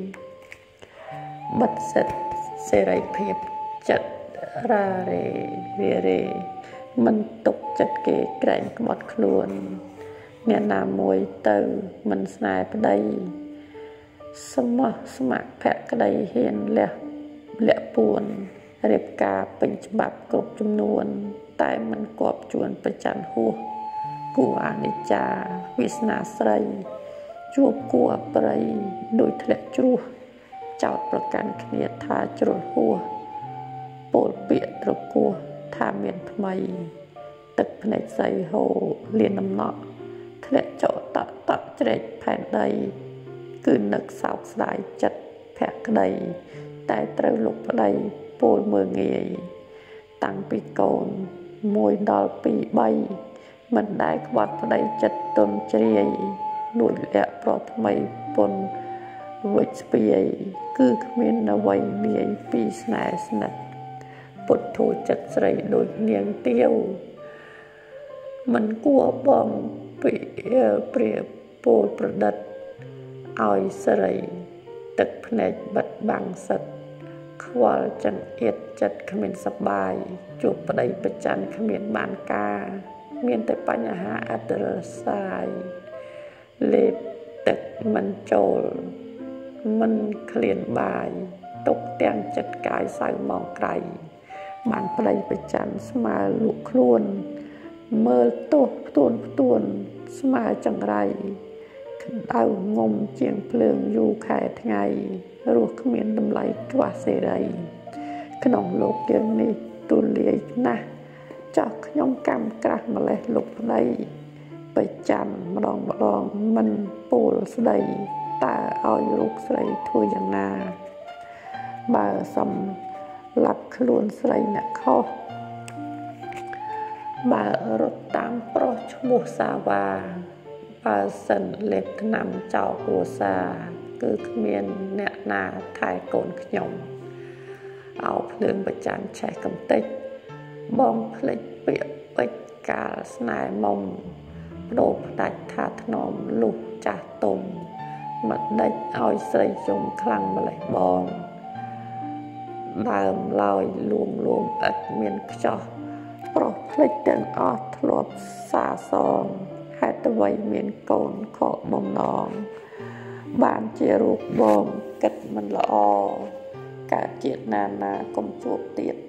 บัดเสร็จเสรีเพียบจัดราเรเวเรมันตกจัดเกแกร่งกบดคลวนเนี่ยนามวยเตอมันสนายไปได้สมะสมัครแพะกระไดเห็นเละเละปวนเรียบกาเป็นฉบับกรบจำนวนแต่มันกอบจวนประจันหัวกัวนิจาวิสนาใสจูบกัวไปโดยทะเลจูเจ้าประกันเขียดทาจรดหัวโปลเปียตระกัวทาเมียนทำไมตึกในใจโหเรียนน้ำหนักทะเลเจาะตะตะเจริญแผ่นใดคือนักสาวสายจัดแผกใดแต่เตาลุกใดโปลเมืองเงยตั้งปีโกนมวยดอลปีใบมันได้วัดใดจัดตนเจริญหนุ่ยแหละเพราะทำไมปนวิชปีคือขมิ้นเอาไว้เนียปีสนายสนัดปดโถจัดใส่โดยเนียงเตี้ยวมันกลัวบอมเปรียเปรียโปลประดัดอ้อยใส่ตึกแผนกบัดบังสัตควาจังเอ็ดจัดขมิ้นสบายจูบประเดี๋ยวประจันขมิ้นบานกาเมียนแต่ปัญหาอัตราสายเล็บตึกมันโจลมันเคลียนบายตกแต่งจัดกายใส่มองไกลบานประเดี๋ยวประจันสมาลุกคล้วนเมื่อตัวตุนตุนสมาจังไรเอางมเจียงเพลิงอยู่แค่ไงรูขมิ้นดำไหลกว่าเสรีขนมโลกเดียวนี้ตุเลียนะจากขยมกรรมกระมาเลยลุกไหลไปจันมาลองมาลองมันปูลสไลตาเอาลูกสไลทั่วอย่างนาบาสำหลับขลุ่นสไลเนี่ยเข้าบารถตามโปรชมุสาวาบาสันเล็บนำเจ้ากัวซาคือเมียนเนนาถ่ายโกนขยมเอาเพลิงประจันใช้กำติกบองเพลิงเปียกไปกาสนายมมโดบดัดทาถนอมลูกจ่าตมมัดได้เอาใส่จมคลังมาเลยบองดามลอยรวมรวมอัดเมียนขจอโปรเพลิงเดินออดทลบสาซองให้ตะไวเมียนโกนขอบอมนองบานเจรูกบอมกัดมันละออกาเจียนานากลมจวบเตียด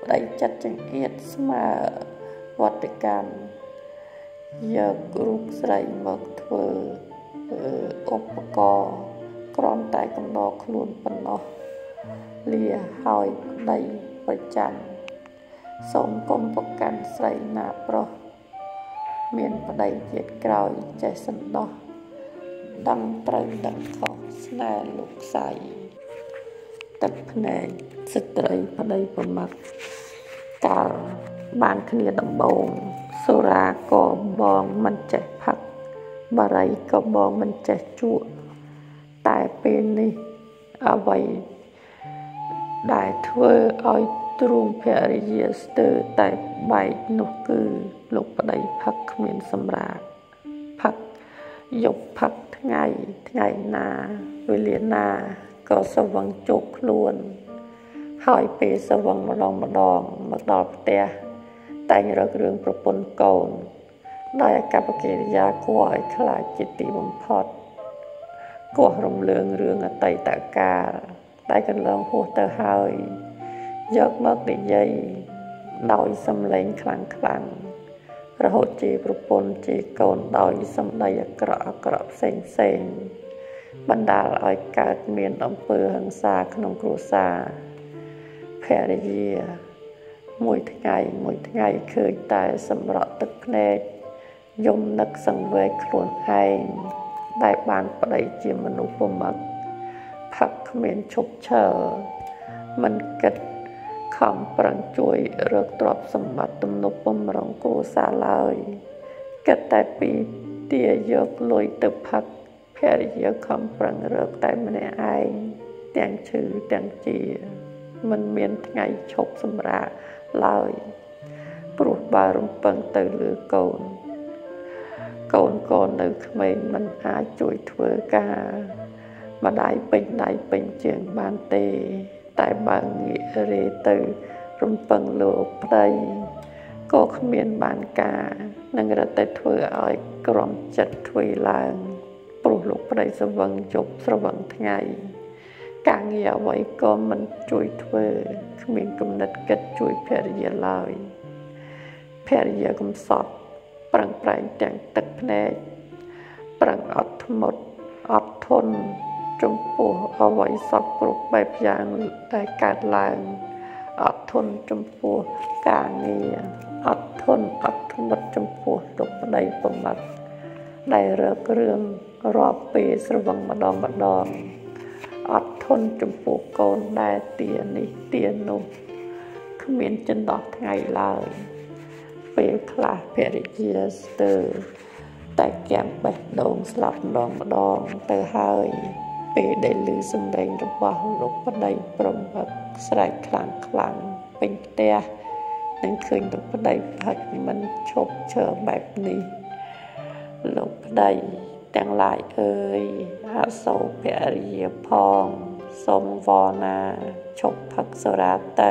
ប្តីចាត់ចង្អៀតស្មើវត្តកម្មយករូបស្រីមកធ្វើឧបករណ៍គ្រាន់តែកំដរខ្លួនប៉ុណ្ណោះលាហើយប្តីប្រចាំសូមកុំប្រកាន់ស្រីណាប្រុសមានប្តីទៀតក្រោយចេះសន្តោសដឹងត្រូវដឹងខុសស្នេហ៍លោកស្រីទឹកភ្នែកស្ត្រីប្តីប្រមាត់កាលបានគ្នាដំបងសូរាក៏បងមិនចេះផឹកបារីក៏បងមិនចេះជក់តែពេលនេះអ្វីដែលធ្វើឲ្យទ្រូងភរិយាស្ទើរតែបែកនោះគឺលោកប្តីផឹកគ្មានសម្រាប់ផឹកយប់ផឹកថ្ងៃថ្ងៃណាវេលាណាក៏ស្វឹងជោគខ្លួនហើយពេលស្វឹងម្ដងម្ដងមកដល់ផ្ទះតែងរករឿងប្រពន្ធកូនដោយអាកប្បកិរិយាគួរឲ្យខ្លាចជាទីបំផុតគោះរំលើងរឿងអតីតកាលដែលកន្លងហួសទៅហើយយកមកនិយាយដោយសំឡេងខ្លាំងខ្លាំងរហូតជាប្រពន្ធជាកូនដោយសម្ដីអាក្រក់អាក្រក់ផ្សេងផ្សេងបណ្ដាលឲ្យកើតមានអំពើហិង្សាក្នុងគ្រួសារភរិយាមួយថ្ងៃមួយថ្ងៃឃើញតែសម្រក់ទឹកភ្នែកយំនឹកសង្វេគខ្លួនឯងដែលបានប្តីជាមនុស្សប្រមាថផឹកគ្មានឈប់ឈរមិនគិតខំប្រឹងជួយរកទ្រព្យសម្បត្តិទំនុកបំរុងគ្រួសារឡើយគិតតែពីទាយកលុយទៅផឹកភរិយាខំប្រឹងរកតែម្នាក់ឯងទាំងឈឺទាំងជាមិនមានថ្ងៃឈប់សម្រាកឡើយព្រោះបើរំពឹងទៅលើកូនកូនក៏នៅក្មេងមិនអាចជួយធ្វើការម្ដាយពេញដៃពេញជើងបានទេតែបើងាករេទៅរំពឹងលើប្តីក៏គ្មានបានការនឹងរត់តែធ្វើឲ្យក្រំចិត្តធ្វើឡើងព្រោះលោកប្តីស្រវឹងជប់ស្រវឹងថ្ងៃការងារអ្វីក៏មិនជួយធ្វើគ្មានគំនិតគិតជួយភរិយាឡើយភរិយាកំសត់ប្រឹងប្រែងទាំងទឹកភ្នែកប្រឹងអត់ធ្មត់អត់ធន់ចំពោះអ្វីសពគ្រប់បែបយ៉ាងដែលកើតឡើងអត់ធន់ចំពោះការងារអត់ធន់អត់ធ្មត់ចំពោះលោកប្តីប្រមាថដែលរករឿងរាប់ពេលស្រវឹងម្ដងម្ដងអត់ធន់ចំពោះកូនដែលទានេះទានោះគ្មានចន្លោះថ្ងៃឡើយពេលខ្លះភរិយាស្ទើរតែគាំងបេះដូងស្លាប់ម្ដងម្ដងទៅហើយពេលដែលឮសំឡេងរបស់លោកប្តីប្រមាថស្រែកខ្លាំងខ្លាំងពេញផ្ទះនឹងឃើញលោកប្តីផឹកមិនឈប់ឈរបែបនេះលោកប្តីទាំងឡាយអើយអសូរភរិយាផងសូមវរណាឈប់ផឹកសូរ៉ាទៅ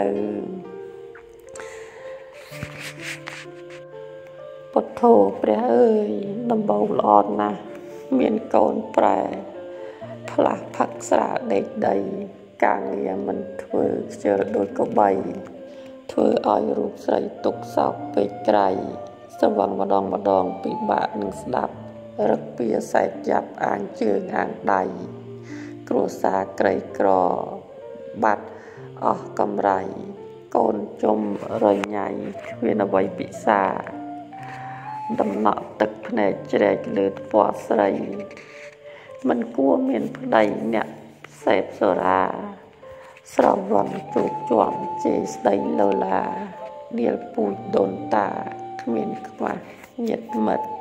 ពុទ្ធោព្រះអើយដំបូងល្អណាស់មានកូនប្រែផ្លាស់ផឹកស្រាដេកដីការងារមិនធ្វើខ្ជិលដូចកបីធ្វើឲ្យរូបស្រីទុកសោកពេកក្រៃស្វឹងម្ដងម្ដងពិបាកនឹងស្ដាប់រឹកពីសែកចាប់អាងជើងអាងដៃគ្រួសារក្រីក្របាត់អស់កម្រៃកូនជុំរញ៉ៃគ្មានអ្វីពិសាដំណក់ទឹកភ្នែកជ្រែកលើថ្ពាល់ស្រីមិនគួរមានប្តីអ្នកសេពសូរ៉ាស្រវឹងជោគជាំជេរស្ដីលោឡាដៀលពូជដូនតាគ្មានខ្វះញាតិមិត្ត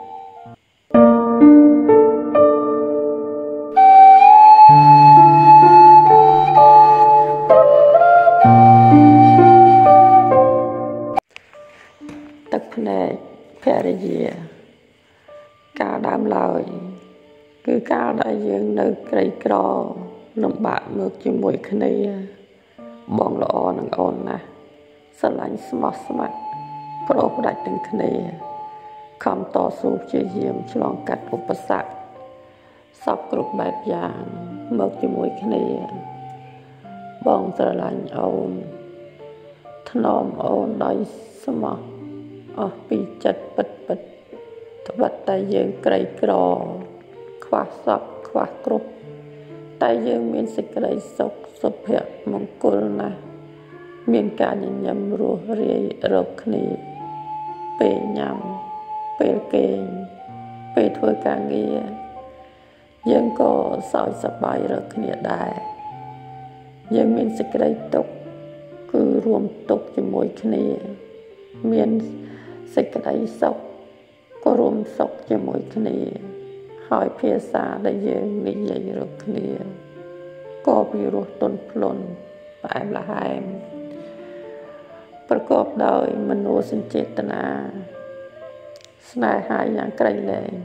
ទឹកភ្នែកភរិយាការដើមឡើយគឺកាលដែលយើងនៅក្រីក្រលំបាកមកជាមួយគ្នាបងល្អនឹងអូនណាស់ស្រឡាញ់ស្មោះស្ម័គ្រប្រុសផ្ដាច់ទាំងគ្នាខំតស៊ូព្យាយាមឆ្លងកាត់ឧបសគ្គសពគ្រប់បែបយ៉ាងមកជាមួយគ្នាបងស្រឡាញ់អូនថ្នមអូនដោយស្មោះអស់ពីចិត្តពិតពិតត្បិតតែយើងក្រីក្រខ្វះសពខ្វះគ្រប់តែយើងមានសេចក្តីសុខសុភមង្គលណាស់មានការញញឹមរស់រាយរកគ្នាពេលញ៉ាំពេលគេងពេលធ្វើការងារយើងក៏សោយសប្បាយរកគ្នាដែរយើងមានសេចក្តីទុក្ខគឺរួមទុក្ខជាមួយគ្នាមានសេចក្តីសុខក៏រួមសុខជាមួយគ្នាហើយភាសាដែលយើងនិយាយរកគ្នាក៏ពិរោះទន់ភ្លន់ផ្អែមល្ហែមប្រកបដោយមនោសញ្ចេតនាស្នេហាយ៉ាងក្រៃលែង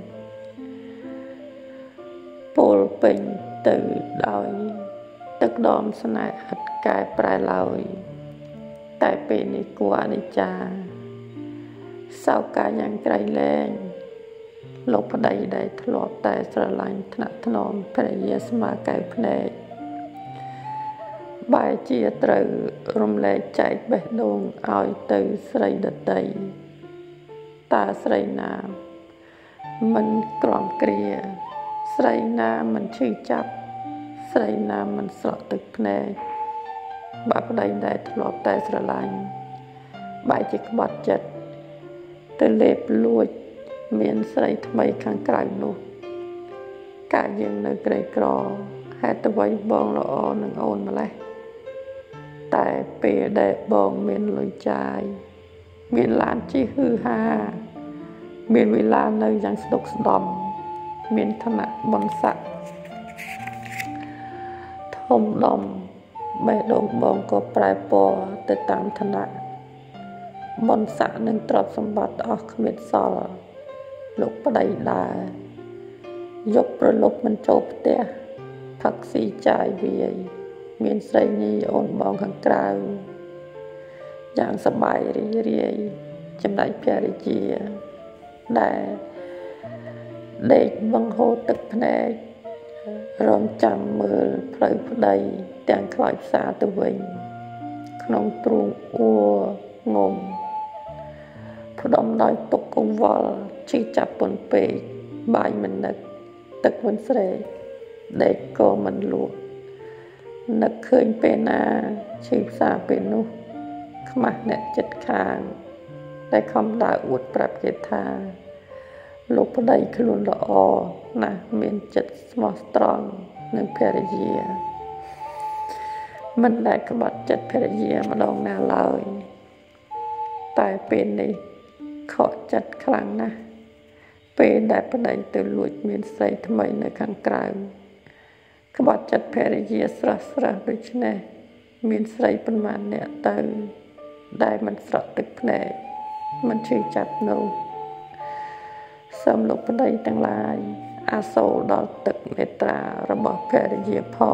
ពោលពេញទៅដោយទឹកដមស្នេហ៍ឥតកែប្រែឡើយតែពេលនេះគួរអនិច្ចាសោកាយ៉ាងក្រៃលែងលោកប្តីដែលធ្លាប់តែស្រឡាញ់ថ្នាក់ថ្នមភរិយាស្មើកែវភ្នែកបែរជាត្រូវរំលែកចែកបេះដូងឲ្យទៅស្រីដតីតើស្រីណាមិនក្រំគ្រាស្រីណាមិនឈឺចាប់ស្រីណាមិនស្រក់ទឹកភ្នែកបើប្តីដែលធ្លាប់តែស្រឡាញ់បែរជាក្បត់ចិត្តទៅលេបលួចមានស្រីថ្មីខាងក្រៅនោះកាលយើងនៅក្រីក្រហេតុអ្វីបងល្អនឹងអូនម្លេះតែពេលដែលបងមានលុយចាយមានឡានជិះហឺហាមានវេលានៅយ៉ាងស្ដុកស្ដំមានឋានៈបុណ្យស័ក្តិធំដុំបេះដូងបងក៏ប្រែពណ៌ទៅតាមឋានៈបុណ្យស័ក្តិនឹងទ្រព្យសម្បត្តិអស់គ្មានសល់លោកប្តីដែរយកប្រលប់មិនចូលផ្ទះផឹកស៊ីចាយវាយមានស្រីញីអូនបងខាងក្រៅយ៉ាងសប្បាយរីករាយចំណែកភរិយាដែលដេកបង្ហូរទឹកភ្នែករងចាំមើលផ្លូវប្តីទាំងខ្លោចផ្សារទៅវិញក្នុងទ្រូងអួងំផ្ដំដោយទុកកង្វល់ឈឺចាប់ពន់ពេកបាយមិននឹកទឹកមិនស្រេកដេកក៏មិនលក់នឹកឃើញពេលណាឈឺផ្សារពេលនោះខ្មាស់អ្នកចិត្តខាងតែខំដើរអួតប្រាប់គេថាលោកប្តីខ្លួនល្អណាស់មានចិត្តស្មោះត្រង់នឹងភរិយាមិនដែលក្បត់ចិត្តភរិយាម្ដងណាឡើយតែពេលនេះខកចិត្តខ្លាំងណាស់ពេលដែលប្តីទៅលួចមានស្រីថ្មីនៅខាងក្រៅក្បត់ចិត្តភរិយាស្រស់ស្រស់ដូច្នេះមានស្រីប៉ុន្មានអ្នកទៅដែលមិនស្រក់ទឹកភ្នែកមិនឈឺចាប់នោះសូមលោកប្តីទាំងឡាយអាសូរដល់ទឹកមេត្រារបស់ភរិយាផង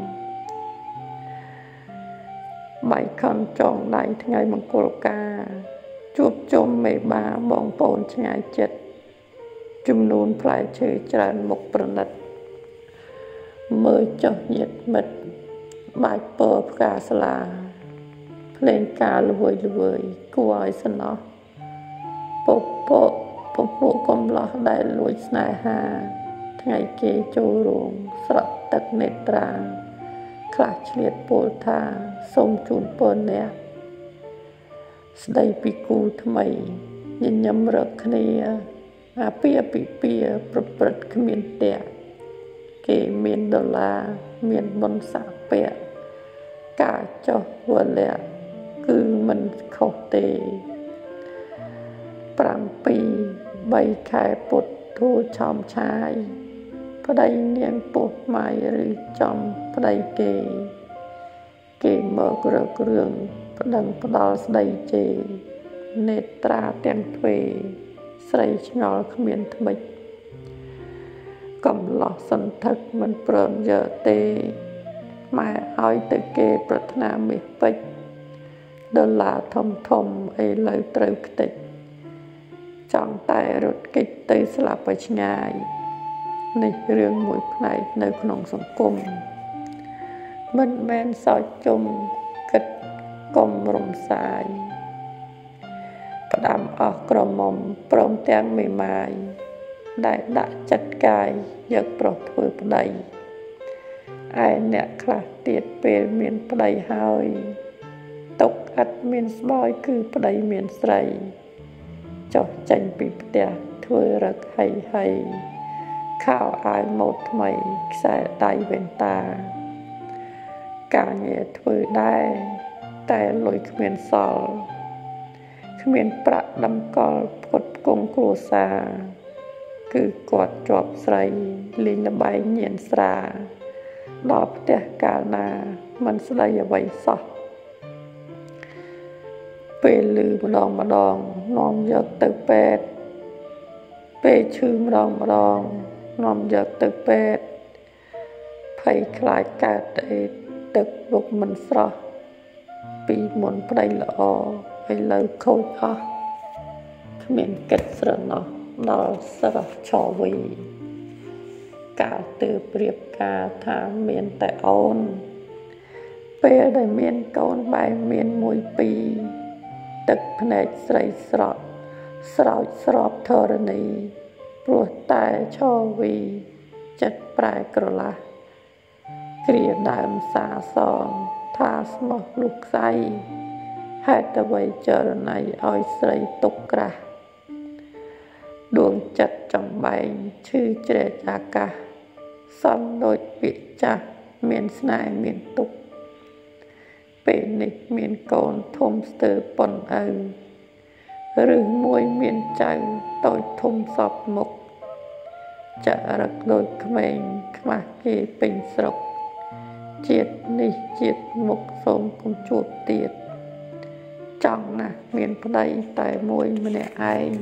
បៃខនចងដៃថ្ងៃមង្គលការជួបជុំមេបាបងប្អូនឆ្ងាយចិត្តចំនួនផ្លែឈើច្រើនមុខប្រណិតមើលចុះញាតិមិត្តបាច់ពរផ្កាស្លាភ្លេងការល្វើយល្វើយគួរឲ្យសំណោះពពកពពួកកំឡោះដែលលួចស្នេហាថ្ងៃគេចូលរោងស្រក់ទឹកនេត្រាខ្លះឆ្លៀតពោលថាសូមជូនពរអ្នកស្ដីពីគូថ្មីញញឹមរកគ្នាអាពាហ៍ពិពាហ៍ប្រព្រឹត្តគ្មានផ្ទះគេមានដុល្លារមានបុណ្យស័ក្តិពាក់ការចុះវលៈគឺមិនខុសទេប្រាំពីរបីខែពុទ្ធធូរឆោមឆាយប្តីនាងពោះម៉ាយឬចំប្តីគេគេមករករឿងប្តឹងផ្ដាល់ស្ដីជេរនេត្រាទាំងទ្វេស្រីឆ្ងល់គ្មានថ្មិចកំឡោះសន្ធឹកមិនព្រមយកទេម៉ែឲ្យទៅគេប្រាថ្នាមាសពេជ្រដុល្លារធំធំឥឡូវត្រូវខ្ទេចចង់តែរត់គេចទៅស្លាប់ឲ្យឆ្ងាយនេះរឿងមួយផ្នែកនៅក្នុងសង្គមមិនមែនសោចជុំគិតកុំរំសាយផ្ដាំអស់ក្រមុំព្រមទាំងមេម៉ាយដែលដាក់ចិត្តកាយយកប្រុសធ្វើប្តីឯអ្នកខ្លះទៀតពេលមានប្តីហើយទុកឥតមានស្បោយគឺប្តីមានស្រីចុះចេញពីផ្ទះធ្វើរឹកហីហីខោអាវម៉ូដថ្មីខ្សែដៃវ៉ែនតាការងារធ្វើដែរតែលុយគ្មានសល់គ្មានប្រាក់ដំកល់ផ្គត់ផ្គង់គ្រួសារគឺគាត់ជាប់ស្រីលេងល្បែងញៀនស្រាដល់ផ្ទះកាលណាមិនស្ដីអ្វីសោះពេលលឺម្ដងម្ដងនាំយកទៅពេទ្យពេលឈឺម្ដងម្ដងនាំយកទៅពេទ្យភ័យខ្លាចកើតអេតទឹកពុកមិនស្រស់ពីមុនប្តីល្អឥឡូវខូចអស់គ្មានគិតស្រណោះដល់ស្រស់ឆវីកាលទើបប្រៀបការថាមានតែអូនពេលដែលមានកូនបែរមានមួយពីរទឹកភ្នែកស្រីស្រក់ស្រោចស្រពធរណីព្រោះតែឆវីចិត្តប្រែក្រឡាស់គ្រាដើមសាសងថាស្មោះលុកខ្សៃហេតុអ្វីចរណៃឲ្យស្រីទុកក្រាស់ដួងចិត្តចំបែងឈឺជ្រែកអាកាសសំដូចពាក្យចាស់មានស្នេហ៍មានទុកពេលនេះមានកូនធំស្ទើរប៉ុនឪឬមួយមានចៅតូចធំសពមុខចារឹកដូចក្មេងខ្មាស់គេពេញស្រុកជាតិនេះជាតិមុខសូមកុំជួបទៀតចង់ណាស់មានប្តីតែមួយម្នាក់ឯង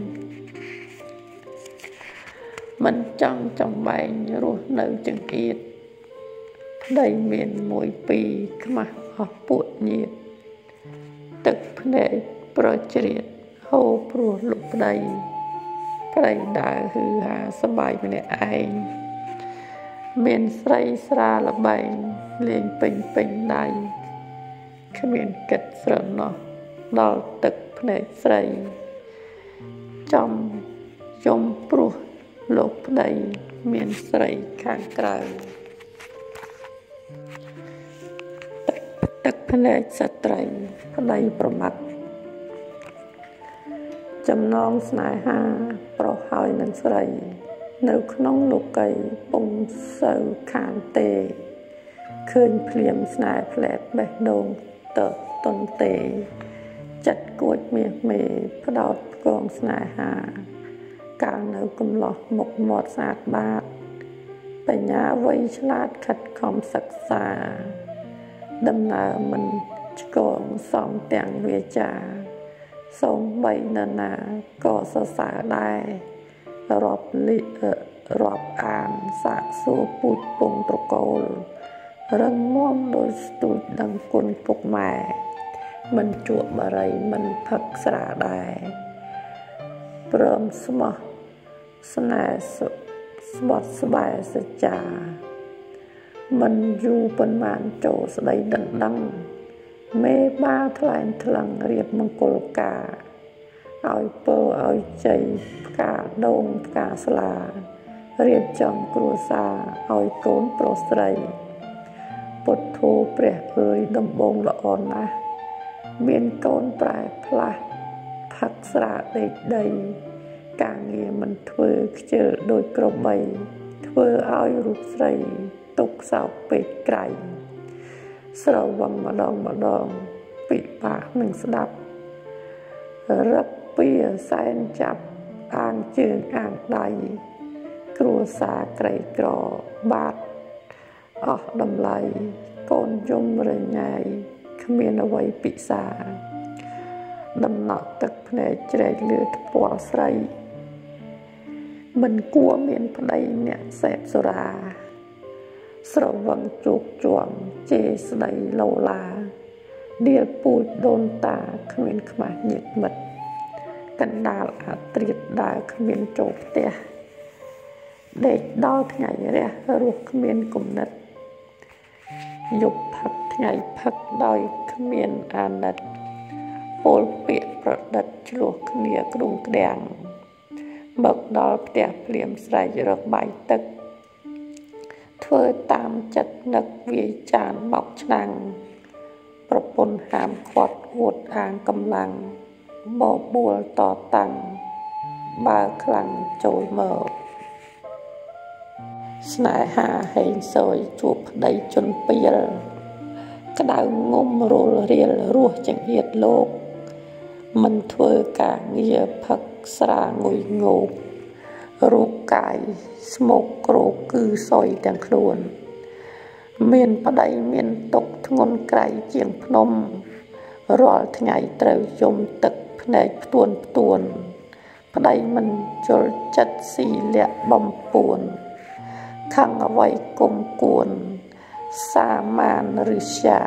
មិនចង់ចំបែងរស់នៅចង្អៀតប្តីមានមួយពីរខ្មាស់អស់ពួកញាតិទឹកភ្នែកប្រជ្រៀតហូរព្រោះលុបប្តីប្តីដើរហឺហាសប្បាយម្នាក់ឯងមានស្រីស្រាល្បែងលេងពេញពេញដៃគ្មានគិតស្រណោះដល់ទឹកភ្នែកស្រីចំយំព្រោះលោកប្តីមានស្រីខាងក្រៅទឹកភ្នែកស្ត្រីប្តីប្រមាត់ចំណងស្នេហាប្រុសហើយនឹងស្រីនៅក្នុងលោកីពុំសូវខានទេឃើញភ្លាមស្នេហ៍ផ្លែតបេះដូងតតន្ទេចិត្តគួចមាសមេផ្ដោតកងស្នេហាកាលនៅកំឡោះមុខមាត់ស្អាតបាតបញ្ញាវៃឆ្លាតខិតខំសិក្សាដំណើរមិនឆ្កងសំទាំងវាចាសូមបីនរណាក៏សរសើរដែររាប់លិរាប់អានសាកសួរពូជពងត្រកូលរឹងមាំដោយស្ទូចដឹងគុណពុកម៉ែមិនជួបបរិយមិនផឹកស្រាដែរព្រមស្មោះស្នេហ៍ស្បត់ស្បែសច្ចាមិនយូរប៉ុន្មានចូលស្ដីដណ្ដឹងមេបាថ្លែងថ្លឹងរៀបមង្គលការឲ្យពើឲ្យជ័យផ្កាដូងផ្កាស្លារៀបចំគ្រួសារឲ្យកូនប្រុសស្រីពុទ្ធោព្រះអើយដំបងល្អណាស់មានកូនប្រែផ្លាស់ផឹកស្រាដេកដីការងារមិនធ្វើខ្ជិលដោយក្របីធ្វើឲ្យរូបស្រីទុកសោកពេកក្រៃស្រវឹងម្ដងម្ដងពិបាកនឹងស្ដាប់រឹកពីសែនចាប់អាងជើងអាងដៃគ្រួសារក្រីក្របាទអស់តម្លៃកូនយំរញ៉ៃគ្មានអ្វីពិសាដំណក់ទឹកភ្នែកជ្រែកលឿថ្ពាល់ស្រីមិនគួរមានប្តីអ្នកសេពសុរាស្រវឹងជោគជាំជេរស្ដីលោឡាដៀលពូជដូនតាគ្មានខ្មាស់ញាតិមិត្តកណ្ដាលអាត្រៀតដើរគ្មានចូលផ្ទះដេកដល់ថ្ងៃរះរស់គ្មានគំនិតยบพักไงพักดอยขมิ้นอานัดโอลเปียประดัดจลวกเนียกรุงแดงเบิกดอลเตียเปลี่ยมใส่รกใบตึกเธอตามจัดนักวิจารณ์บอกชังประปนหามขวดอวดอ่างกำลังบ่บัวต่อตังบาคลังโจยเมื่อสนายหาเห็นสวยจูบได้จนเปียร์กระดาวงมโรลเรียลรัวจังเหตุโลกมันเถื่อกาเงียพักสรางุยงูรูปกายสมกโกรคือซอยแต่งครวนเมียนปะไดเมียนตกทงนไกลเจียงพนมรอทไงเตรยมตึกพเนกตวนตวนปะไดมันจลจัดสีเละบำปวนขังเอาไว้กลมกวนสามานริชา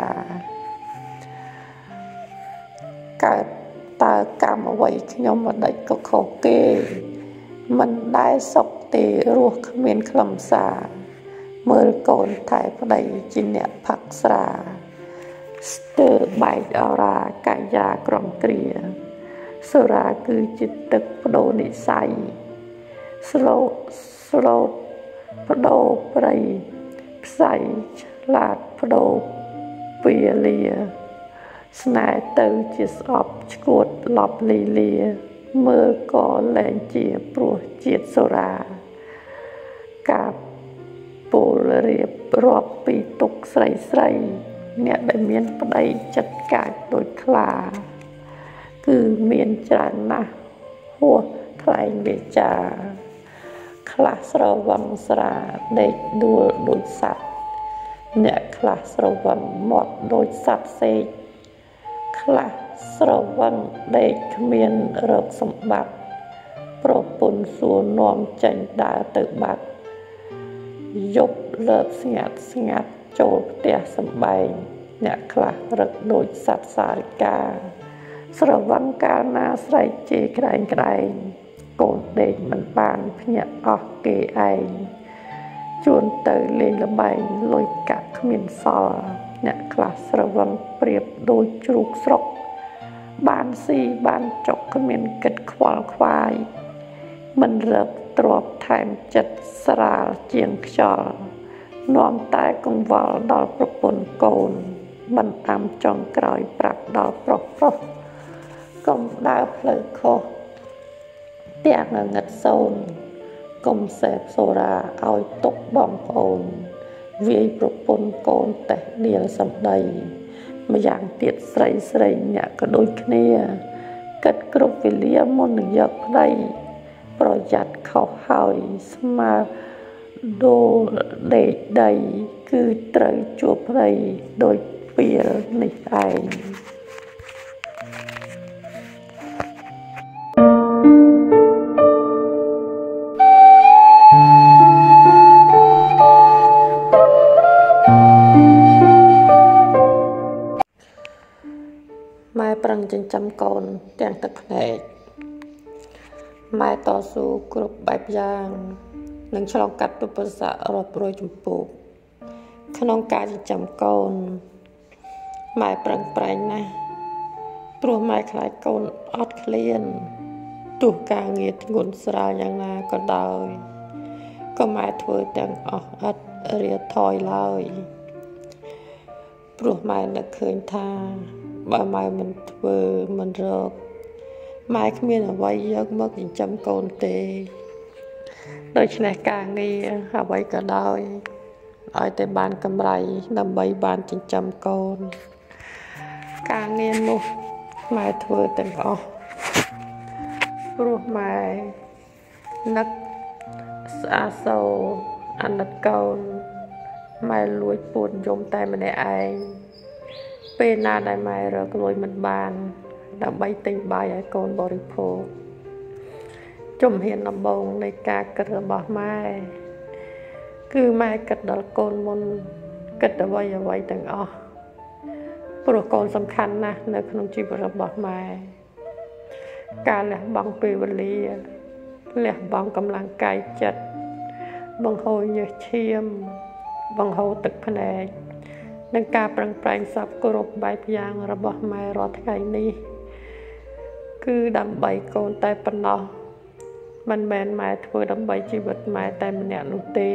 เกิดตากรรมเอาไว้ขยมมาได้ก็ขอเกมันได้สกเตรัวขมิ้นคลำสาเมื่อก่อนถ่ายพระใดจินเนี่ยผักสราสเตอร์ใบอารากายากรองเกลียสราคือจิตตึกพโดนิสัยสโลสโลพโดปรีใส่ลาดพโดเปียเลียสนายเตอร์จิสออบชกดหลอบลีเลียเมื่อก่อแรงเจียปลัวเจียดสรากาโปลเรียบรอบปีตกใส่ใส่เนี่ยได้เมียนปะไดจัดการโดยคลาคือเมียนจานนะหัวใครเบจาคลาสระวังสระเด็กดูโดยสัตว์เนี่ยคลาสระวังหมดโดยสัตว์เสกคลาสระวังเด็กเมียนเริกสมบัติโปรปุนสูนอมจันดาตึกบัตยบเลิกสงัดสงัดโจเตียสมบัยเนี่ยคลาเริกโดยสัตว์สาริกาสระวังกานาใส่เจไกรไกรโกนเด็กมันบานเพียออกเกยไอจวนเตยเลละใบลอยกักขมิ้นซอเนี่ยคลาสระวังเปรียบโดยจุกสกบานซีบานจกขมิ้นกิดควalควายมันเลิกตรวบแทนจัดสราเจียงจอลนอมตายกงวอลดอลประปนโกนมันตามจองกรอยปรับดอลปรบปรบกงดาวเพลิงโคเตียงเงิดโซนกมเสพโซราเอาตกบองโอนวีประปนโกนแต่เดียวสำใดมาอย่างเตียดใส่ใส่เนี่ยก็โดยเคลียกัดกรุบวิเลียมนยกได้ประหยัดเขาหายสมาโดเดใดคือไตรจวบไรโดยเปียในไอไม้ปรังจึงจำกรแตงตะแผนกไม้ต่อสู้กรุบแบบยางหนึ่งฉลองกัดตุปสะรบโรยจุปูขนมกาจึงจำกรไม้ปรังปรายนะปลัวไม้คล้ายกรอดเคลียนตุกาเงียดงุนสราอย่างนาก็ได้ก็ไม้เถื่อแตงออกอัดเรียทอยเลยปลัวไม้นักเคยท่าบ่ไม้มันเถื่อมันรกไม้ขมิ้นเอาไว้เยอะมากจึงจำกรเตโดยชนะการเงียเอาไว้ก็ได้เอาแต่บานกำไรนำใบบานจึงจำกรการเงียนุไม้เถื่อแตงออกปลัวไม้นักอาโซอันนัดกรไม้ลวยปูนยมแต่มันได้ไอเป็นนาได้ไม้เราก็ลอยมันบานดำใบติงใบไอโกนบริโภคจมเห็นลำบงในกากระบอกไม้คือไม้กัดดอกโกนมนกัดเอาไว้เอาไว้ต่างออกปลุกโกนสำคัญนะในขนมจีบระบอกไม้การแหลกบังเปรวลีแหลกบังกำลังกายจัดบังโหยเชี่ยมบังโหตึกแผนกនឹងការប្រឹងប្រែងសពគ្រប់បែបយ៉ាងរបស់ម៉ែរាល់ថ្ងៃនេះគឺដើម្បីកូនតែប៉ុណ្ណោះមិនមែនម៉ែធ្វើដើម្បីជីវិតម៉ែតែម្នាក់នោះទេ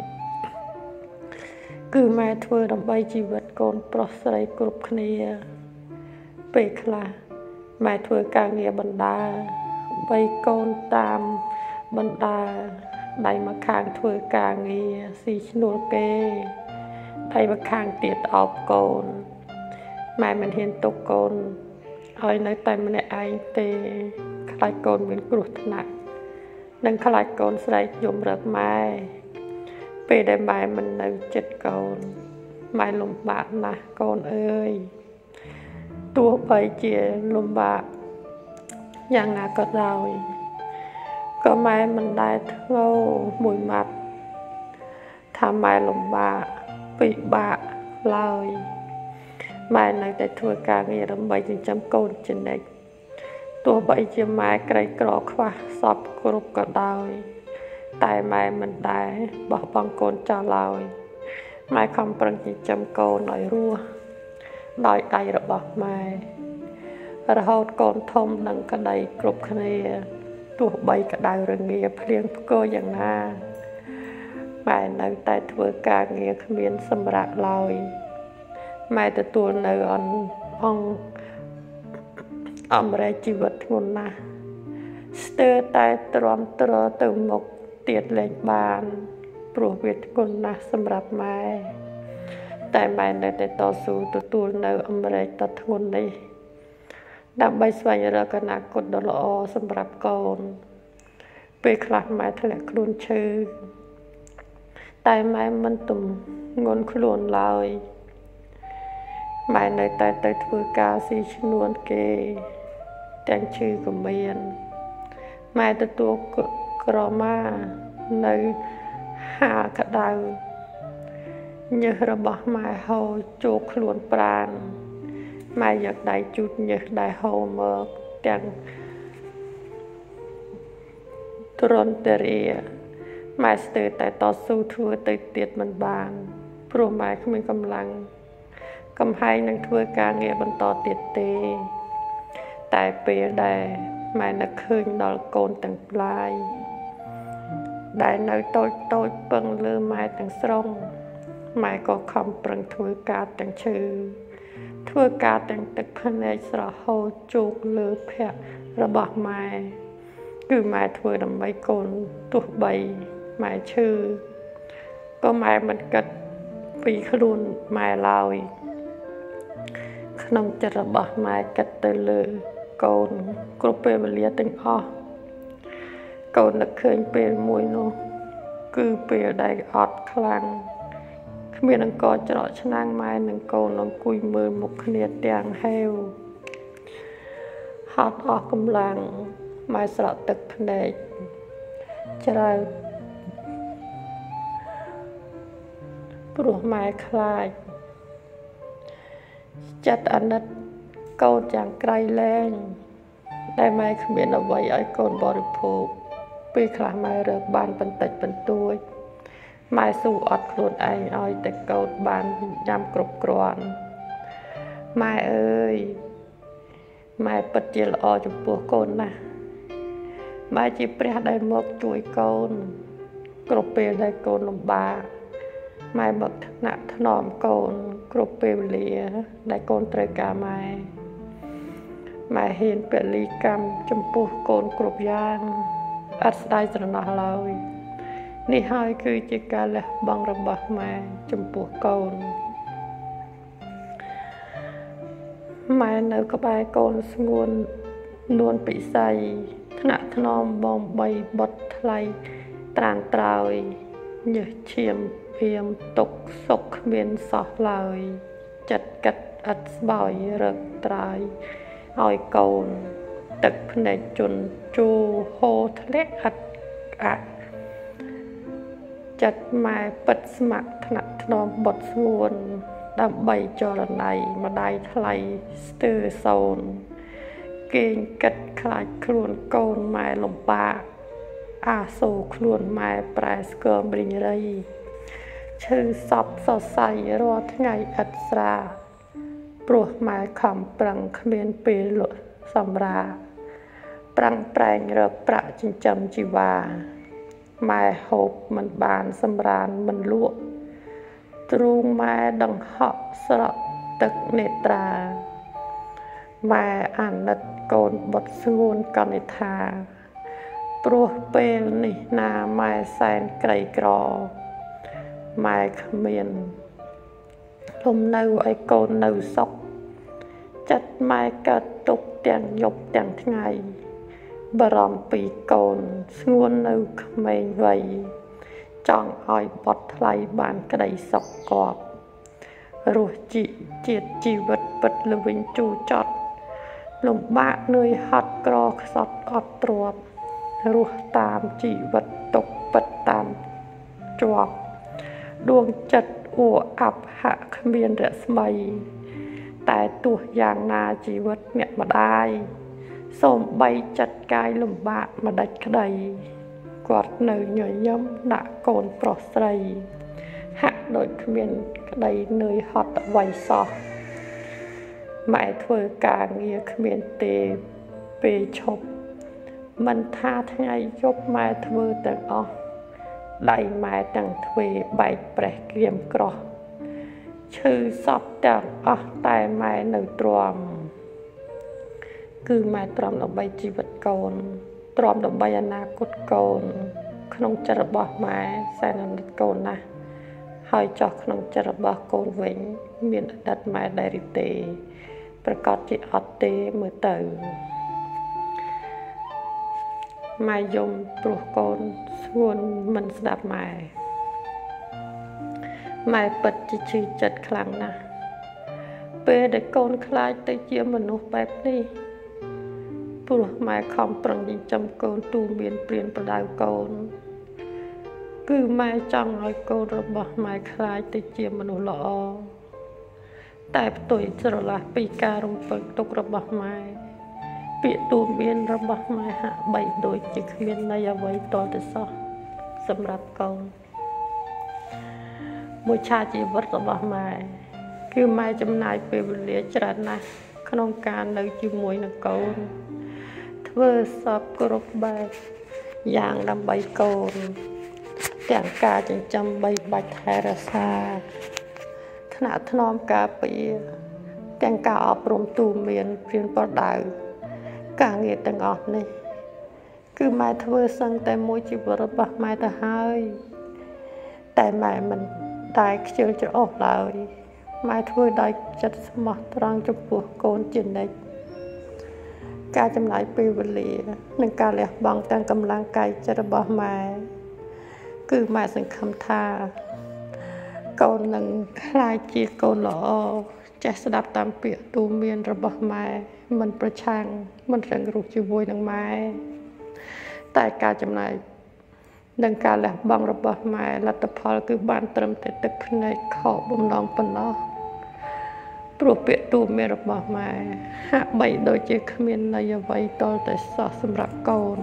គឺម៉ែធ្វើដើម្បីជីវិតកូនប្រុសស្រីគ្រប់គ្នាពេលខ្លះម៉ែធ្វើការងារបណ្ដាបីកូនតាមបណ្ដាដៃមកខាងធ្វើការងារស៊ីឈ្នួលគេដៃមកខាងទៀតអោបកូនម៉ែមិនហ៊ានទុកកូនឲ្យនៅតែម្នាក់ឯងទេខ្លាចកូនមានគ្រោះថ្នាក់និងខ្លាចកូនស្រែកយំរឹកម៉ែពេលដែលម៉ែមិននៅចិត្តកូនម៉ែលំបាកណាស់កូនអើយទោះបីជាលំបាកយ៉ាងណាក៏ដោយក៏ម៉ែមិនដែលធ្ងោមួយម៉ាត់ថាម៉ែលំបាកពិបាកឡើយម៉ែនៅតែធ្វើការងារដើម្បីចិញ្ចឹមកូនជានិច្ចទោះបីជាម៉ែក្រីក្រខ្វះសពគ្រប់ក៏ដោយតែម៉ែមិនដែរបោះបង់កូនចោលឡើយម៉ែខំប្រឹងចិញ្ចឹមកូនឲ្យរស់ដោយដៃរបស់ម៉ែរហូតកូនធំនឹងក្តីគ្រប់គ្នាទោះបីក្តៅរងាភ្លៀងផ្គរយ៉ាងណាម៉ែនៅតែធ្វើការងារគ្មានសម្រាប់ឡើយម៉ែទទួលនៅអនអង្គអំរែកជីវិតធ្ងន់ណាស់ស្ទើរតែទ្រាំទ្រទៅមុខទៀតលែងបានព្រោះវាធ្ងន់ណាស់សម្រាប់ម៉ែតែម៉ែនៅតែតស៊ូទទួលនៅអំរែកដ៏ធ្ងន់នេះដើម្បីស្វែងរកអនាគតដ៏ល្អសម្រាប់កូនពេលខ្លះម៉ែធ្លាក់ខ្លួនឈឺតែម៉ែមិនទំងន់ខ្លួនឡើយម៉ែនៅតែទៅធ្វើការស៊ីឈ្នួលគេទាំងឈឺក៏មានម៉ែទទួលក្រមានៅហាលក្តៅញើសរបស់ម៉ែហូរជោកខ្លួនប្រាណម៉ែយកដៃជូតញើសដែលហូរមកទាំងទ្រន់តរាម៉ែស្ទើរតែតស៊ូធ្វើទៅទៀតមិនបានព្រោះម៉ែគ្មានកម្លាំងកំហែងនឹងធ្វើការងារបន្តទៀតទេតែពេលដែលម៉ែនឹកឃើញដល់កូនទាំងប្លាយដែលនៅតូចតូចពឹងលើម៉ែទាំងស្រុងម៉ែក៏ខំប្រឹងធ្វើការទាំងឈឺធ្វើការទាំងទឹកភ្នែកស្រហូតជោកលើភ័ក្ររបស់ម៉ែគឺម៉ែធ្វើដើម្បីកូនទោះបីម៉ែឈឺក៏ម៉ែមិនគិតពីខ្លួនម៉ែឡើយក្នុងចិត្តរបស់ម៉ែគិតទៅលើកូនគ្រប់ពេលវេលាទាំងអស់កូននឹកឃើញពេលមួយនោះគឺពេលដែលអត់ខ្លាំងគ្មានអង្គច្រកឆ្នាំងម៉ែនិងកូនអង្គុយមើលមុខគ្នាទាំងហេវហត់អស់កម្លាំងម៉ែស្រក់ទឹកភ្នែកច្រៅព្រោះម៉ែខ្លាចចិត្តអាណិតកូនយ៉ាងក្រៃលែងតែម៉ែគ្មានអ្វីឲ្យកូនបរិភោគពេលខ្លះម៉ែរើបានបន្តិចបន្តួចម៉ែស៊ូអត់ខ្លួនឯងឲ្យតែកូនបានញ៉ាំគ្រប់គ្រាន់ម៉ែអើយម៉ែពិតជាល្អចំពោះកូនណាស់ម៉ែជាព្រះដែលមកជួយកូនគ្រប់ពេលដែលកូនលំបាកម៉ែមកថ្នាក់ថ្នមកូនគ្រប់ពេលវេលាដែលកូនត្រូវការម៉ែម៉ែហ៊ានពលីកម្មចំពោះកូនគ្រប់យ៉ាងអត់ស្ដាយស្រណោះឡើយនេះហើយគឺជាការលះបង់របស់ម៉ែចំពោះកូនម៉ែនៅក្បែរកូនស្ងួននួនពិសីថ្នាក់ថ្នមបងបីបុតថ្លៃត្រានត្រោយញើសឈាមភៀមទុកសុខគ្មានសោះឡើយចិត្តកាត់អត់ស្បោយរឹកត្រាយឲ្យកូនទឹកភ្នែកជន់ជូហូរធ្លាក់អត់អាក់ចិត្តម៉ែពិតស្ម័គ្រថ្នាក់ថ្នមបុតស្ងួនដើម្បីចរណៃម្ដាយថ្លៃស្ទើរសូនគេងគិតខ្លាចខ្លួនកូនម៉ែលំបាកអាសូរខ្លួនម៉ែប្រែស្គមរិញរៃชื่อซับสดใสรอทั้งไงอัศราปลุกหมายคำปรังเขมียนปีหลุดสำราปรังแปลงเรือประจิงจำจีวาหมายหบมันบานสำราญมันลวกตรูงไม้ดังเหาะสระตึกเนตราหมายอ่านนัดโกนบทสงวนกนิธาปลุกเปลนินาหมายแสนไกรกรอหมายเขมียนลมเนาไอโกนเนาซอกจัดไม้กระตุกเตียงยบเตียงทั้งไงบรมปีโกนสงวนเนาเขมียนไว้จ้องอ้อยบดไทยบานกระไดสอกกอบรู้จิเจียดจีวิตปิดลวิงจูจอดลมบ้าเนยหัดกรอกสอดอดตรวบรู้ตามจีวิตตกปิดตามจวบดวงจัดอัวอับหะเขมียนเรศมัยแต่ตัวอย่างนาจีวิตเนี่ยมาได้สมใบจัดกายลมบ้ามาดัดกระไดกอดเนยหน่อยย้ำหนักโกนปลอดใสหักโดยเขมียนกระไดเนยหอดไวซอหมายถวยกาเงียเขมียนเตเปชบมันท่าทั้งไงยบหมายถวยแต่ออกได้หมายตั้งถวยใบแปรเกรียมกรอชื่อสอบแต่ออกแต่หมายหนึ่งตรอมคือหมายตรอมดอกใบจีวิตโกนตรอมดอกใบอนาคตโกนขนมจระบอกไม้แสนนัดโกนนะหอยจอกขนมจระบอกโกนเวงมีนดัดไม้ไดริเตประกอบจิตอดเตมือเตอไม้ยมปลุกโกนส่วนมันสดับไม้ไม้เปิดจิชื่อจัดครั้งนะเปย์ได้โกนคลายเตเจียมนุษย์แบบนี้ปลุกหมายคำปรังยิงจำโกนตูเมียนเปลี่ยนประดาวโกนคือหมายจังไอโกนระบหมายคลายติเจียมนุษย์หล่อแต่ตัวอิสระละปีการุมเปิดตกระบหมายเปียตูเมียนระบหมายหาใบโดยจิกเมียนในอวัยตอนแต่ซอสำหรับโกนมูชาจีวัตระบหมายคือหมายจำนายเปเวเลียจรานะขนมการในจีมวยนักโกนเพื่อสอบกรบใบอย่างดำใบโกนแต่งกาจึงจำใบใบไทยราซาขณะทนอมกาปีแต่งกาอบรมตูเมียนเปลี่ยนปอดาวกาเงียแต่งออกนี่คือหมายเพื่อสั่งแต่มวยจีบรบหมายแต่ให้แต่หมายมันได้เชื่อจะออกเลยหมายเพื่อได้จัดสมัครตรังจมูกโกนจินได้การจำหน่ายปีเวลีหนึ่งการเลี้ยบางแต่กำลังกายจะระบายมาคือหมายสังคำท่าโกนหนึ่งคลายจีโกนหล่อจะสดับตามเปียตูเมียนระบายมามันประชังมันแรงรูปจีบวยหนังไม้แต่การจำหน่ายหนึ่งการเลี้ยบางระบายมาลัตพอลคือบานเติมแต่ตึกในขอบบุมลองปนล้อปลุกเปียตูเมียนระบายมาหาใบโดยเจขมิ้นในไว้ตอนแต่สอสำหรับโกน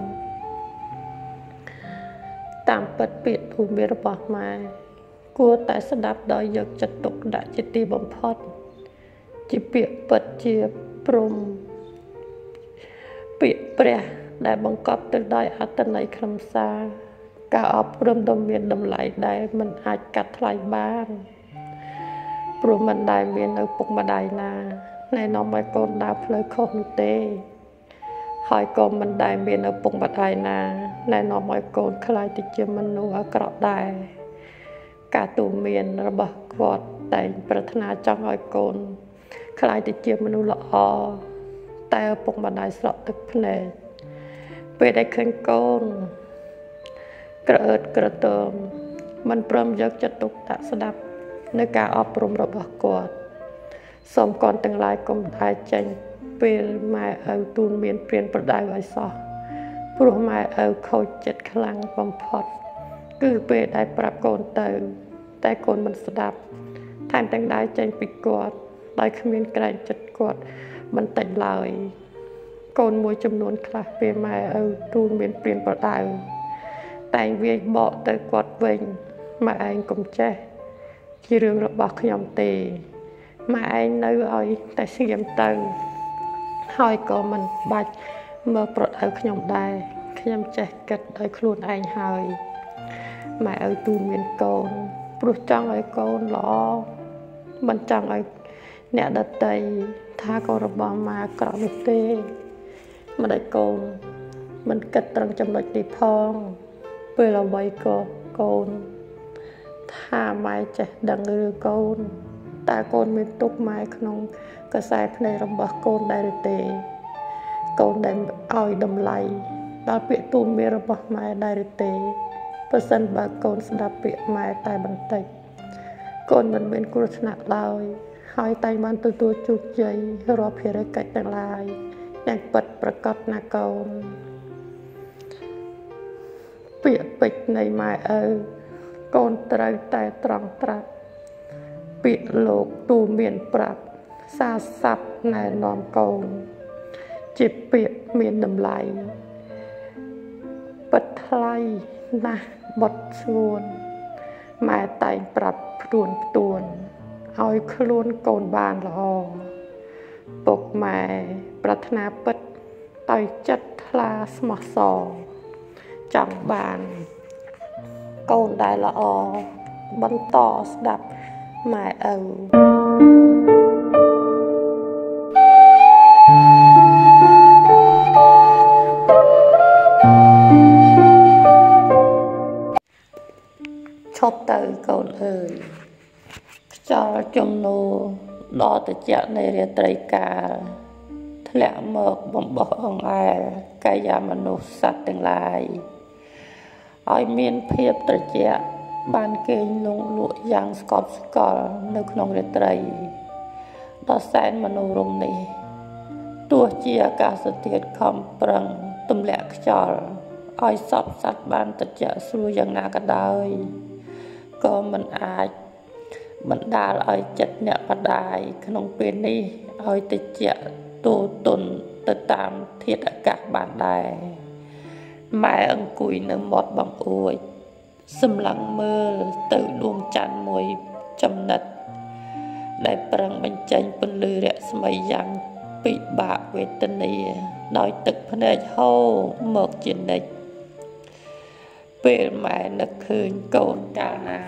ตามเปิดเปียตูเมียนระบายมากลัวแต่สดับโดยยกจัดตกดัจิตีบอมพอดจีเปียเปิดเจียปรุมเปียเปรียได้บังคับตึกได้อัตในคำซาการอบรมดมเมียนดมไหลได้มันอาจกัดไหลบ้างปรุมันได้เมียนเอาปกมาได้นาในน้องใบโกนดาวเพลย์โคนุเต้หอยโกนมันได้เมียนเอาปกมาได้นาในน้องใบโกนคลายติดเชื้อมันนัวกระได้กาตูเมียนระบกวอดแต่ปรารถนาจังหอยโกนคลายติดเชื้อมันนัวละอแต่ปกมาได้สระตึกเพลย์ไปได้เครื่องโกนกระเอิดกระเติมมันพร้อมยกจัดตกตะสดับในการอบรมระบกวดสมก่อนตั้งหลายกรมได้เจงเปลหมายเอาตูนเมียนเปลี่ยนประดายไว้ซอปลุกหมายเอาเขาเจ็ดครั้งบำพอดคือเปลได้ปรับโกนเติมแต่โกนมันสดับแทนตั้งได้เจงปิดกวดได้ขมิ้นไกลจัดกวดมันแต่งลอยโกนมวยจำนวนคลาเปลหมายเอาตูนเมียนเปลี่ยนประดายแต่เวียนเบาแต่กวดเวงมาเองกลมแจ้ជារឿងរបស់ខ្ញុំទេម៉ែឯងនៅឲ្យតែស្ងៀមទៅហើយក៏មិនបាច់មើលប្រដៅខ្ញុំដែរខ្ញុំចេះគិតដោយខ្លួនឯងហើយម៉ែឲ្យទូមានកូនព្រោះចង់ឲ្យកូនល្អមិនចង់ឲ្យអ្នកដតីថាកូនរបស់ម៉ែក្រនោះទេមិនឲ្យកូនមិនគិតត្រង់ចំណុចនេះផងពេលអ្វីក៏កូនថាម៉ែចេះដឹងឬកូនតើកូនមានទុកម៉ែក្នុងកសែភ្នែករបស់កូនដែរឬទេកូនដែលឲ្យតម្លៃដល់ពាក្យទូន្មានរបស់ម៉ែដែរឬទេបើសិនបើកូនស្ដាប់ពាក្យម៉ែតែបន្តិចកូនមិនមានគ្រោះថ្នាក់ឡើយហើយតែបានទទួលជោគជ័យរាល់ភារកិច្ចទាំងឡាយយ៉ាងពិតប្រាកដណាកូនពាក្យពេចន៍នៃម៉ែឪកូនត្រូវតែត្រង់ត្រាប់ពាក្យលោកទូមានប្រាប់សារស័ព្ទណែនាំកូនជាពាក្យមានតម្លៃពិតថ្លៃណាស់បត់ស្ងួនម៉ែតែងប្រាប់ផ្ទួនផ្ទួនឲ្យខ្លួនកូនបានល្អពុកម៉ែប្រាថ្នាពិតដោយចិត្តថ្លាស្មោះសរចង់បានកូនដែលល្អបន្តស្ដាប់ម៉ែឪឈប់ទៅកូនអើយខ្យល់ជំនោរដ៏ត្រជាក់នៃរាត្រីកាលធ្លាក់មកបំបោះអង្អែលកាយាមនុស្សសត្វទាំងឡាយឲ្យមានភាពត្រជាក់បានគេងលង់លក់យ៉ាងស្កប់ស្កល់នៅក្នុងរាត្រីដ៏សែនមនោរម្យនេះទោះជាអាកាសធាតុខំប្រឹងទម្លាក់ខ្យល់ឲ្យសពសត្វបានត្រជាក់ស្រួលយ៉ាងណាក៏ដោយក៏មិនអាចបណ្ដាលឲ្យចិត្តអ្នកម្ដាយក្នុងពេលនេះឲ្យត្រជាក់ទូទុនទៅតាមធាតុអាកាសបានដែរម៉ែអង្គុយនៅមាត់បង្អួចសម្លឹងមើលទៅដួងច័ន្ទមួយចំណិតដែលប្រឹងបញ្ចេញពន្លឺរស្មីយ៉ាងពិបាកវេទនាដោយទឹកភ្នែកហូរមកជានិច្ចពេលម៉ែនឹកឃើញកូនកាលណា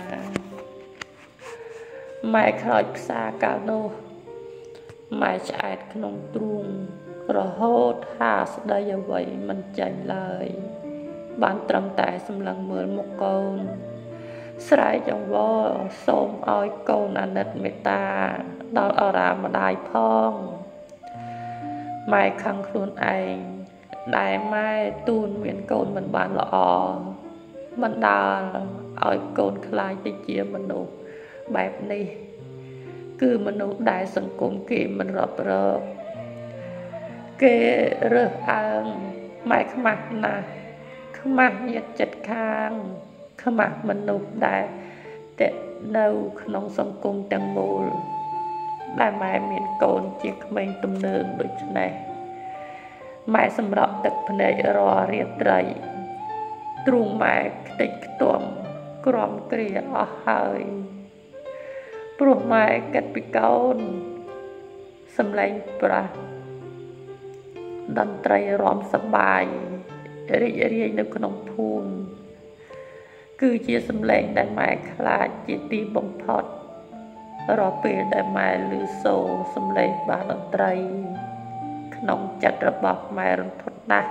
ម៉ែខ្លោចផ្សាកាលនោះម៉ែឆ្អែតក្នុងទ្រូងរហូតហាស្ដីអ្វីមិនចាញ់ឡើយបានត្រឹមតែសម្លឹងមើលមុខកូនស្រែកអង្វរសូមឲ្យកូនអាណិតមេត្តាដល់អារាមម្ដាយផងម៉ែខឹងខ្លួនឯងដែលម៉ែទូនមានកូនមិនបានល្អមិនដាល់ឲ្យកូនខ្លាចទៅជាមនុស្សបែបនេះគឺមនុស្សដែលសង្គមគេមិនរាប់រកគេរើសអើងម៉ែខ្មាស់ណាស់ខ្មាស់ញាតិចិត្តខាងខ្មាស់មនុស្សដែលតេនៅក្នុងសង្គមទាំងមូលដែលម៉ែមានកូនជាក្មេងទំនើងដូចនេះម៉ែសម្រក់ទឹកភ្នែករាល់រាត្រីទ្រូងម៉ែខ្ទេចខ្ទាំក្រំគ្រាអស់ហើយព្រោះម៉ែគិតពីកូនសំឡេងប្រាស់តន្ត្រីរាំសប្បាយរីករាយនៅក្នុងភូមិគឺជាសំឡេងដែលម៉ែខ្លាចជាទីបំផុតរាល់ពេលដែលម៉ែឮសូរសំឡេងបាសតន្ត្រីក្នុងចិត្តរបស់ម៉ែរន្ធត់ណាស់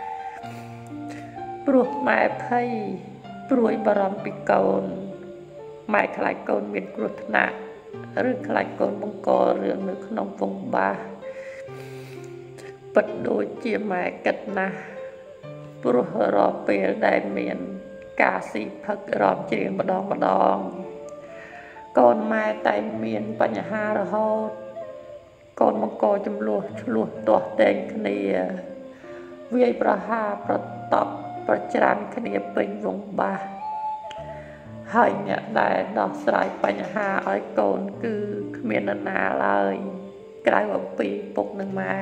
ព្រោះម៉ែភ័យព្រួយបារម្ភពីកូនម៉ែខ្លាចកូនមានគ្រោះថ្នាក់ឬខ្លាចកូនបង្ករឿងនៅក្នុងវង់បាសពិតដូចជាម៉ែគិតណាស់ព្រោះរាល់ពេលដែលមានការស៊ីផឹករំច្រៀងម្ដងម្ដងកូនម៉ែតែមានបញ្ហារហូតកូនបង្កចំនួនឆ្លោះទាស់តែងគ្នាវាយប្រហារប្រតប់ប្រច្រានគ្នាពេញវង់បាសហើយអ្នកដែលដោះស្រាយបញ្ហាឲ្យកូនគឺគ្មាននរណាឡើយក្រៅអំពីពុកនិងម៉ែ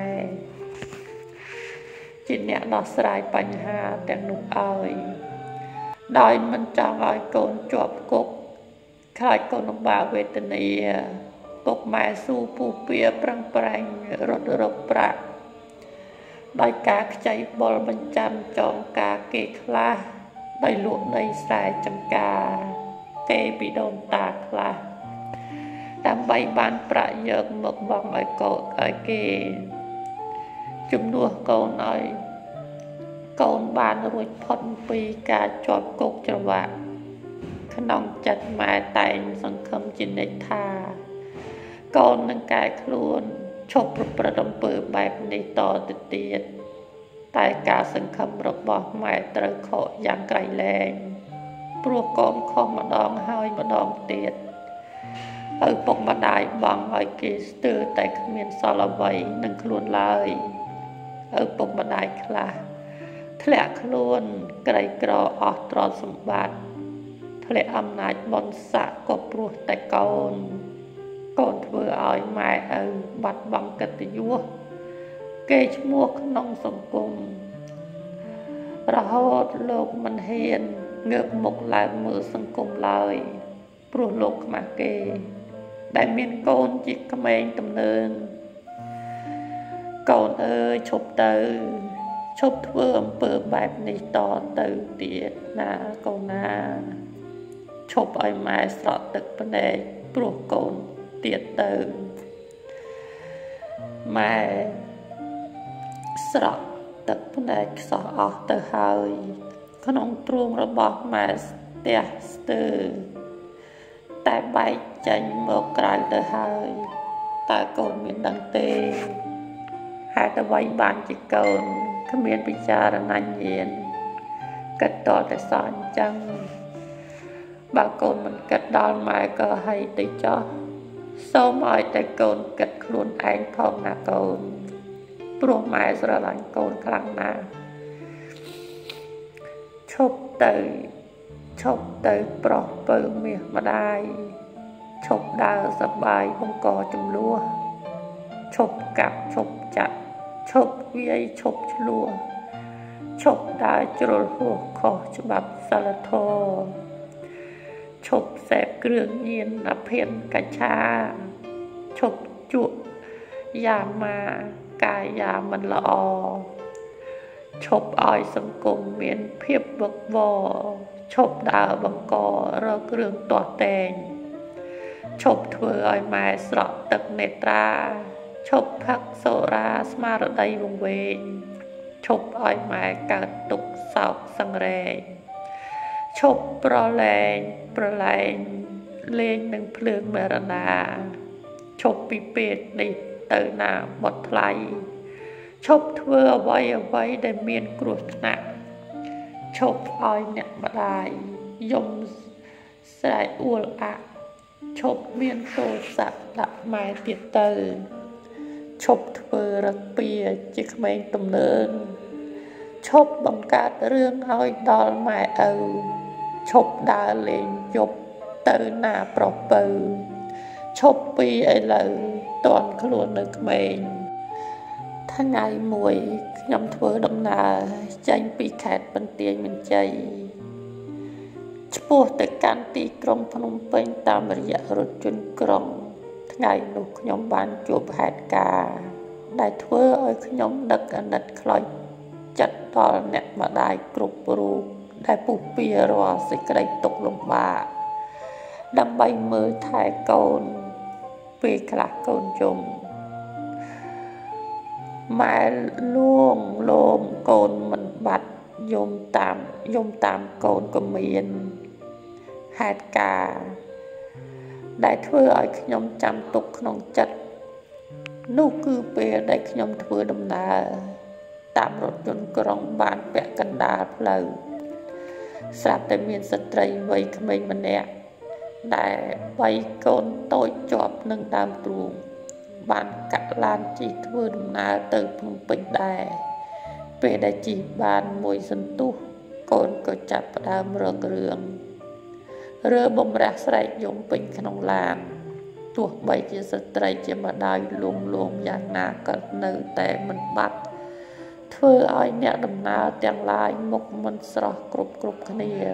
ជាអ្នកដោះស្រាយបញ្ហាទាំងនោះឲ្យដោយមិនចង់ឲ្យកូនជាប់គុកខ្លាចកូនអំបាវេទនាពុកម៉ែស៊ូពូពៀប្រឹងប្រែងរត់រកប្រាក់ដោយការខ្ចីបុលបញ្ចាំចងការគេខ្លះដោយលក់ដីស្រែចំការទេពីដូនតាខ្លះដើម្បីបានប្រាក់យកមកបង់ឲ្យកូនឲ្យគេជំនួសកូនឲ្យកូនបានរួចផុតពីការជាប់គុកច្រវាក់ក្នុងចិត្តម៉ែតែងសង្ឃឹមជានិច្ចថាកូននឹងកែខ្លួនឈប់ប្រព្រឹត្តអំពើបែបនេះតទៅទៀតតែការសង្ឃឹមរបស់ម៉ែត្រូវខកយ៉ាងក្រៃលែងព្រោះកូនខុសម្ដងហើយម្ដងទៀតឪពុកម្ដាយបងឲ្យគេស្ទើរតែគ្មានសល់អ្វីនឹងខ្លួនឡើយឪពុកម្ដាយខ្លះធ្លាក់ខ្លួនក្រីក្រអស់ទ្រព្យសម្បត្តិធ្លាក់អំណាចបុណ្យស័ក្តិក៏ព្រោះតែកូនកូនធ្វើឲ្យម៉ែឪបាត់បង់កិត្តិយសគេឈ្មោះក្នុងសង្គមរហូតលោកមិនហ៊ានងើបមុខឡើងមើលសង្គមឡើយព្រោះលោកខ្មាស់គេដែលមានកូនជាក្មេងទំនើងកូនអើយឈប់ទៅឈប់ធ្វើអំពើបែបនេះតទៅទៀតណាកូនណាឈប់ឲ្យម៉ែស្រក់ទឹកភ្នែកព្រោះកូនទៀតទៅម៉ែស្រក់ទឹកភ្នែកខ្សោះអស់ទៅហើយក្នុងទ្រូងរបស់ម៉ែស្ទះស្ទើរតែបែកចេញមកក្រៅទៅហើយតើកូនមានដឹងទេហេតុអ្វីបានជាកូនគ្មានពិចារណាញាណគិតតតែសោះអញ្ចឹងបើកូនមិនគិតដល់ម៉ែក៏ហើយទៅចោះសូមឲ្យតែកូនគិតខ្លួនឯងផងណាកូនព្រោះម៉ែស្រឡាញ់កូនខ្លាំងណាស់ឈប់ទៅឈប់ទៅប្រោះពើមាសម្ដាយឈប់ដើរសប្បាយបង្កចំនួនឈប់កាប់ឈប់ចាក់ឈប់វាយឈប់ឆ្លោះឈប់ដើរជ្រុលហួសខុសច្បាប់សិលធម៌ឈប់សេពគ្រឿងញៀនអភិនកច្ឆាឈប់ជក់យ៉ាមាកាយយ៉ាមិនល្អឈប់ឲ្យសង្គមមានភាពវឹកវរឈប់ដើរបង្ករកគ្រឿងទាស់តែងឈប់ធ្វើឲ្យម៉ែស្រក់ទឹកនេត្រាឈប់ផឹកសូរ៉ាស្មារតីវង្វេងឈប់ឲ្យម៉ែកើតទុក្ខសោកសង្រេងឈប់ប្រឡែងប្រឡែងលេងនឹងភ្លើងមរណាឈប់ពីពេទ្យនេះទៅណាបត់ថ្លៃឈប់ធ្វើអ្វីអ្វីដែលមានគ្រោះថ្នាក់ឈប់ឲ្យអ្នកម្ដាយយំស្រែកអួលអាក់ឈប់មានទោសៈដាក់ម៉ែទៀតទៅឈប់ធ្វើរឹកពីជាក្មេងទំនើងឈប់បង្កើតរឿងឲ្យដល់ម៉ែឪឈប់ដើរលេងយប់ទៅណាប្រពៅឈប់ពីឥឡូវតន់ខ្លួននៅក្មេងថ្ងៃមួយខ្ញុំធ្វើដំណើរចេញពីខេត្តបន្ទាយមានជ័យឆ្ពោះទៅកាន់ទីក្រុងភ្នំពេញតាមរយៈរថយន្តក្រុងថ្ងៃនោះខ្ញុំបានជួបហេតុការណ៍ដែលធ្វើឲ្យខ្ញុំដឹកអាណិតខ្លោចចិត្តដល់អ្នកម្ដាយគ្រប់រូបដែលពុះពៀរាល់សេចក្តីទុក្ខលំបាកដើម្បីមើលថែកូនពេលខ្លះកូនយំម៉ែលួងលោមកូនមិនបាត់យំតាមយំតាមកូនក៏មានហេតុការណ៍ដែលធ្វើឲ្យខ្ញុំចាំទុកក្នុងចិត្តនោះគឺពេលដែលខ្ញុំធ្វើដំណើរតាមរថយន្តក្រុងបានពាក់កណ្ដាលផ្លូវស្រាប់តែមានស្ត្រីវ័យក្មេងម្នាក់ដែលវ័យកូនតូចជាប់នឹងដើមទ្រូងបានកាក់ឡានជិះធ្វើដំណើរទៅភ្នំពេញដែរពេលដែលជិះបានមួយសន្ទុះកូនក៏ចាប់ផ្ដើមរករឿងរើបំរះស្រែកយំពេញក្នុងឡានទោះបីជាស្ត្រីជាម្ដាយលងលងយ៉ាងណាក៏នៅតែមិនបាត់ធ្វើឲ្យអ្នកដំណើរទាំងឡាយមុខមិនស្រស់គ្រប់គ្រប់គ្នា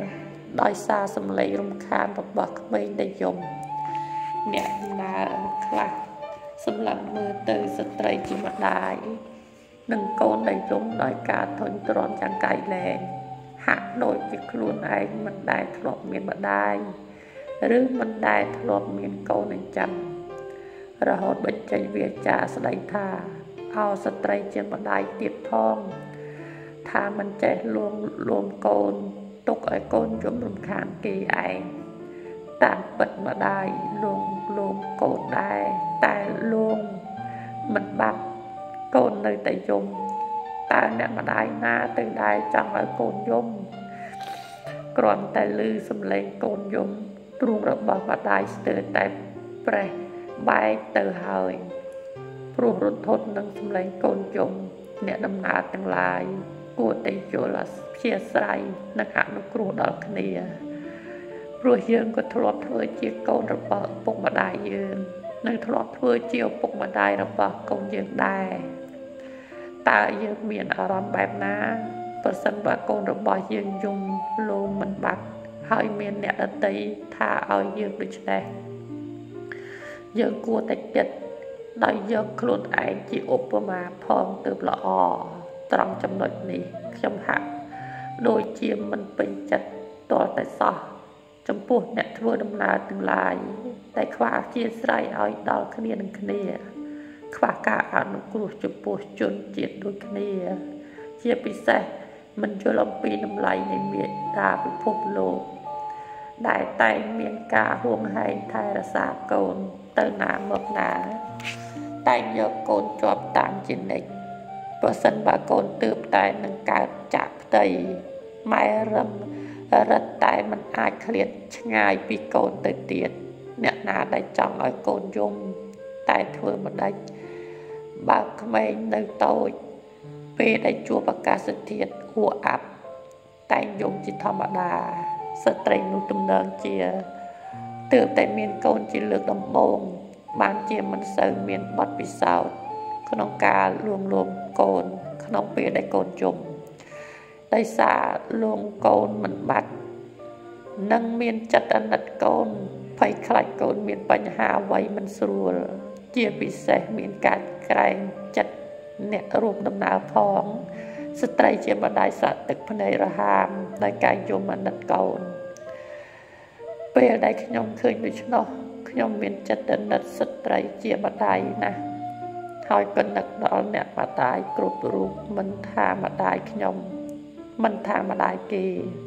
ដោយសារសម្លេងរំខានរបស់ក្មេងដែលយំអ្នកដំណើរខ្លះសម្លឹងមើលទៅស្ត្រីជាម្ដាយនិងកូនដែលយំដោយការធុញទ្រាន់យ៉ាងកាយលែងហាក់ដូចជាខ្លួនឯងមិនដែលធ្លាប់មានម្ដាយឬមិនដែលធ្លាប់មានកូនអញ្ចឹងរហូតបញ្ចេញវាចាស្ដីថាអោស្ត្រីជាម្ដាយទៀតផងថាមិនចេះលួងលួងកូនទុកឲ្យកូនយំរំខានគេឯងតាមពិតម្ដាយលួងលួងកូនដែរតែលួងមិនបាត់កូននៅតែយំតើអ្នកម្ដាយណាទៅដែរចង់ឲ្យកូនយំគ្រាន់តែឮសំឡេងកូនយំទ្រូងរបស់ម្ដាយស្ទើរតែប្រេះបែកទៅហើយព្រោះរន្ធត់នឹងសំឡេងកូនយំអ្នកដំណើរទាំងឡាយគួរតែយល់ព្យាស្រ័យនិងអនុគ្រោះដល់គ្នាព្រោះយើងក៏ធ្លាប់ធ្វើជាកូនរបស់ឪពុកម្ដាយយើងនិងធ្លាប់ធ្វើជាឪពុកម្ដាយរបស់កូនយើងដែរតើយើងមានអារម្មណ៍បែបណាប្រសិនបើកូនរបស់យើងយំលងមិនបាត់ហើយមានអ្នកដទៃថាឲ្យយើងដូច្នេះយើងគួរតែគិតដោយយកខ្លួនឯងជាឧបមាផងទើបល្អត្រង់ចំណុចនេះខ្ញុំហាក់ដូចជាមិនពេញចិត្តតរតែសោះចំពោះអ្នកធ្វើដំណើរទាំងឡាយតែខ្វះអធ្យាស្រ័យឲ្យដល់គ្នានឹងគ្នាខ្វះការអនុគ្រោះចំពោះជនជាតិដូចគ្នាជាពិសេសមិនយល់អំពីតម្លៃនៃមេត្តាពិភពលោកដែលតែងមានការហួងហែងថែរក្សាកូនទៅណាមកណាតែងយកកូនជាប់តាមជានិច្ចបើសិនបើកូនទើបតែនឹងកើតចាក់ផ្ទៃម៉ែរឹមរត់តែមិនអាចឃ្លាតឆ្ងាយពីកូនទៅទៀតអ្នកណាដែលចង់ឲ្យកូនយំតែធ្វើមិនដាច់បើក្មេងនៅតូចពេលដែលជួបអាកាសធាតុហួសអាប់តែងយំជាធម្មតាស្ត្រីនោះទំនងជាទើបតែមានកូនជាលើកដំបូងបានជាមិនសូវមានបទពិសោធន៍ក្នុងការលួងលោមកូនក្នុងពេលដែលកូនយំដោយសារលួងកូនមិនបាត់និងមានចិត្តអាណិតកូនភ័យខ្លាចកូនមានបញ្ហាអ្វីមិនស្រួលជាពិសេសមានការក្រែងចិត្តអ្នករួមដំណើរផងស្ត្រីជាម្ដាយស្រាក់ទឹកភ្នែករហាមដោយការយំអាណិតកូនពេលដែលខ្ញុំឃើញដូច្នោះខ្ញុំមានចិត្តអាណិតស្ត្រីជាម្ដាយណាស់ហើយក៏នឹកដល់អ្នកម្ដាយគ្រប់រូបមិនថាម្ដាយខ្ញុំមិនថាម្ដាយគេ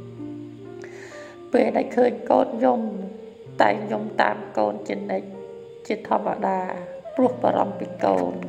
ពេលដែលឃើញកូនយំតែយំតាមកូនជានិច្ចជាធម្មតាព្រោះបារម្ភពីកូន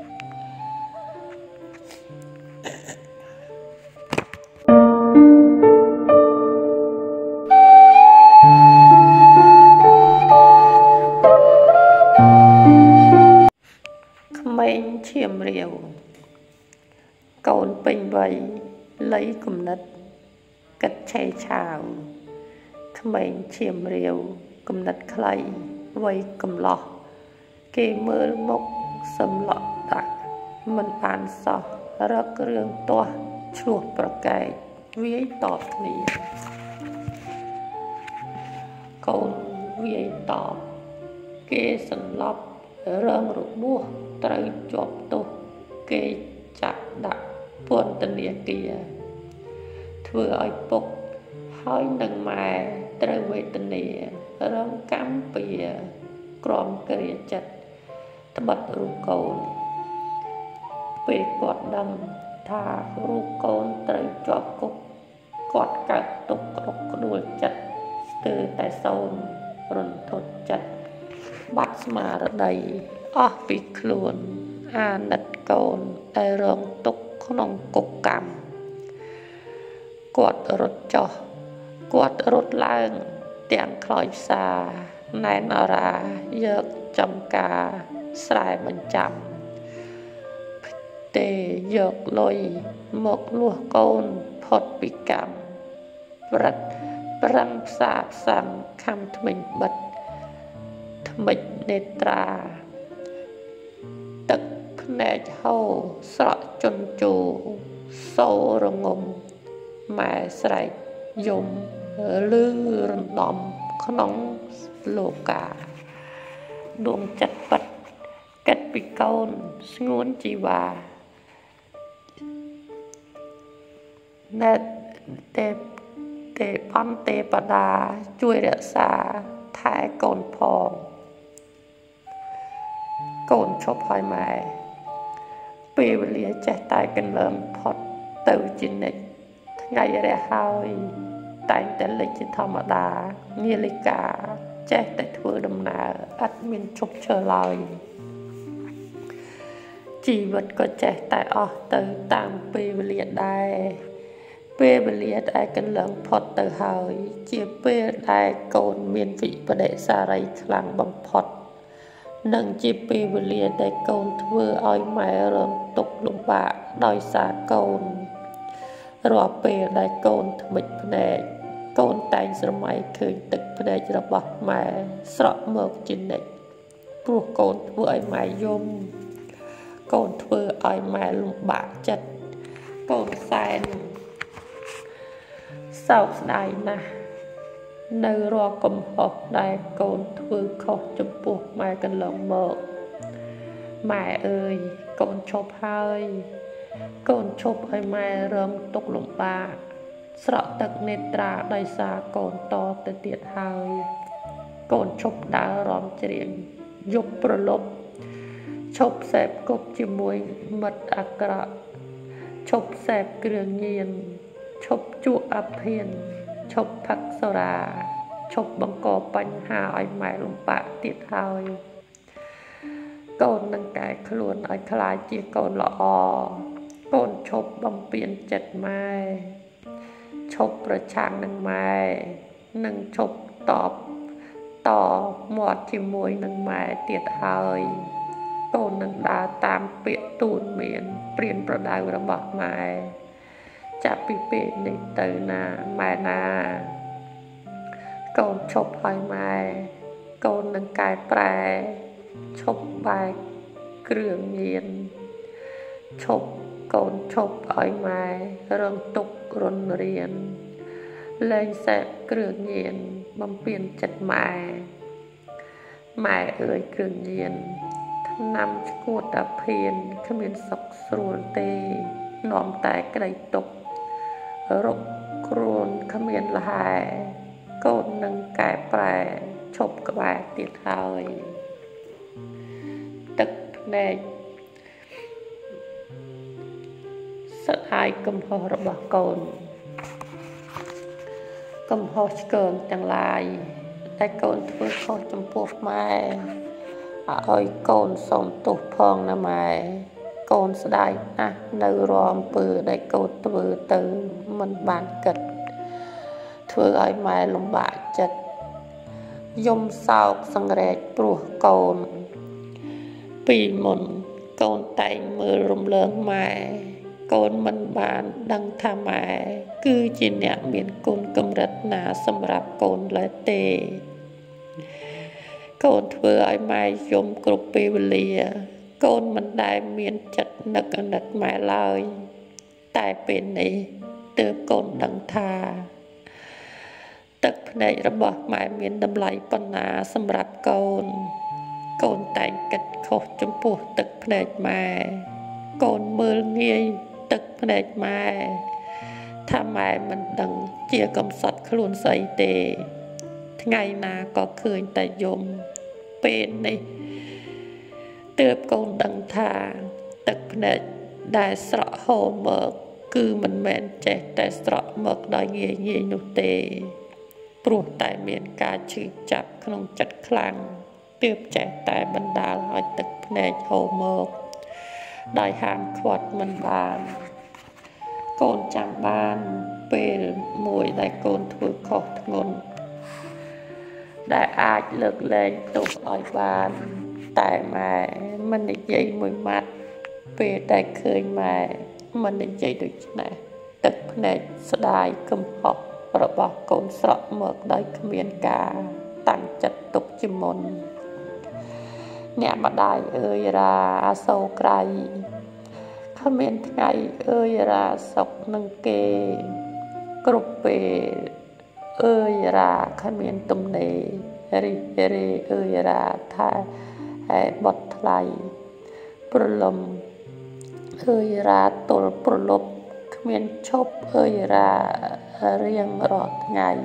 ក្មេងឈាមរាវកូនពេញវ័យលៃគំនិតកិតឆេឆាវក្មេងឈាមរាវគំនិតខ្លីវ័យកំឡោះគេមើលមុខសំឡក់ដាក់មិនបានសោះរករឿងទាស់ឆ្លោះប្រកែកវាយតបគ្នាកូនវាយតបគេសន្លប់រងរបួសត្រូវជាប់ទោសគេចាក់ដាក់ពន្ធនាគារធ្វើឲ្យពុកហើយនឹងម៉ែត្រូវវេទនារងកម្មពៀក្រមគ្រាចិត្តត្បិតរូបកូនពេលគាត់ដឹងថារូបកូនត្រូវជាប់គុកគាត់កើតទុក្ខក្តុកក្តួលចិត្តស្ទើរតែសូន្យរន្ធត់ចិត្តបាត់ស្មារតីអស់ពីខ្លួនអាណិតកូនដែលរងទុក្ខក្នុងគុកកម្មគាត់រត់ចុះគាត់រត់ឡើងទាំងខ្លោចផ្សាណែនអរាយកចំការស្រែបញ្ចាំទេយកលុយមកលួសកូនផុតពីកម្មប្រឹកប្រឹងផ្សាផ្សាំខំថ្មិញបិទថ្មិចនេត្រាទឹកភ្នែកហូរស្រក់ជន់ជូសូររងំម៉ែស្រែកយំលឺរំដំក្នុងលោកាដួងចិត្តពិតកិតពីកូនស្ងួនជីវ៉ាណែទេទេអន្តេបតាជួយរក្សាថែកូនផងកូនឈប់ហើយម៉ែពេលវេលាចេះតែកន្លងផុតទៅជានិច្ចថ្ងៃរះហើយតែងតែលេចជាធម្មតានាឡិកាចេះតែធ្វើដំណើរអត់មានឈប់ឈរឡើយជីវិតក៏ចេះតែអស់ទៅតាមពេលវេលាដែរពេលវេលាដែលកន្លងផុតទៅហើយជាពេលដែលកូនមានវិបដិសារីខ្លាំងបំផុតនិងជាពេលវេលាដែលកូនធ្វើឲ្យម៉ែរងទុក្ខលំបាកដោយសារកូនរាល់ពេលដែលកូនថ្មិចភ្នែកកូនតែងស្រមៃឃើញទឹកភ្នែករបស់ម៉ែស្រក់មកជានិច្ចព្រោះកូនធ្វើឲ្យម៉ែយំកូនធ្វើឲ្យម៉ែលំបាកចិត្តកូនសែនសោកស្ដាយណាស់នៅរាល់កំហុសដែលកូនធ្វើខុសចំពោះម៉ែកន្លងមកម៉ែអើយកូនឈប់ហើយកូនឈប់ឲ្យម៉ែរងទុក្ខលំបាកស្រក់ទឹកនេត្រាដោយសារកូនតទៅទៀតហើយកូនឈប់ដើររាំច្រៀងយប់ប្រលប់ឈប់សេពគប់ជាមួយមិត្តអាក្រក់ឈប់សេពគ្រឿងញៀនឈប់ជក់អភិនឈប់ផឹកសូរ៉ាឈប់បង្កបញ្ហាឲ្យម៉ែលំបាកទៀតហើយកូននឹងកែខ្លួនឲ្យខ្លាចជាកូនល្អកូនឈប់បំពេញចិត្តម៉ែឈប់ប្រឆាំងនឹងម៉ែនិងឈប់តបតមាត់ជាមួយនឹងម៉ែទៀតហើយកូននឹងដើរតាមពាក្យទូនមានព្រានប្រដៅរបស់ម៉ែចាប់ពីពេលនេះទៅណាម៉ែណាកូនឈប់ហើយម៉ែកូននឹងកែប្រែឈប់បែកគ្រឿងញៀនឈប់កូនឈប់ឲ្យម៉ែរងទុក្ខរុនរៀនលែងសេពគ្រឿងញៀនបំពេញចិត្តម៉ែម៉ែអើយគ្រឿងញៀនថ្នាំឈួតតាភៀនគ្មានសុខស្រួលទេនាំតែក្តីទុក្ខរកគ្រួនគ្មានលហែកូននឹងកែប្រែឈប់ក្បែរទៀតហើយទឹកភ្នែកស្ដាយកំហុសរបស់កូនកំហុសឆ្គងទាំងឡាយតែកូនធ្វើខុសចំពោះម៉ែឲ្យកូនសូមទោសផងណាម៉ែកូនស្ដាយណាស់នៅរាល់អំពើដែលកូនធ្វើទៅមិនបានគិតធ្វើឲ្យម៉ែលំបាកចិត្តយំសោកសង្រេចព្រោះកូនពីមុនកូនតែងមើលរំលើងម៉ែកូនមិនបានដឹងថាម៉ែគឺជាអ្នកមានគុណកម្រិតណាសម្រាប់កូនឡើយទេកូនធ្វើឲ្យម៉ែយំគ្រប់ពេលវេលាកូនមិនដែលមានចិត្តនឹកអាណិតម៉ែឡើយតែពេលនេះទើបកូនដឹងថាទឹកភ្នែករបស់ម៉ែមានតម្លៃប៉ុណ្ណាសម្រាប់កូនកូនតែងគិតខុសចំពោះទឹកភ្នែកម៉ែកូនមើលងាយទឹកភ្នែកម៉ែថាម៉ែមិនដឹងជាកំសត់ខ្លួនស្អីទេថ្ងៃណាក៏ឃើញតែយំពេលនេះទើបកូនដឹងថាទឹកភ្នែកដែលស្រក់ហូរមកគឺមិនមែនចេះតែស្រក់មកដោយងាយងាយនោះទេព្រោះតែមានការឈឺចាប់ក្នុងចិត្តខ្លាំងទើបចេះតែបណ្ដាលឲ្យទឹកភ្នែកហូរមកដោយហាមឃាត់មិនបានកូនចាំបានពេលមួយដែលកូនធ្វើខុសធ្ងន់ដែលអាចលើកលែងទោសឲ្យបានតែម៉ែមិននិយាយមួយម៉ាត់ពេលដែលឃើញម៉ែមិននិយាយដូច្នេះទឹកភ្នែកស្ដាយកំហុសរបស់កូនស្រក់មកដោយគ្មានការតាំងចិត្តទុកជាមុនអ្នកម្ដាយអើយរាអាសូរក្រៃគ្មានថ្ងៃអើយរាសុខនឹងគេគ្រប់ពេល ơi ra khá miền tùm nề rì rì ơi ra thà ai bọt lại bờ lầm ơi ra tổ bờ lục miền chốc ơi ra riêng rọt ngày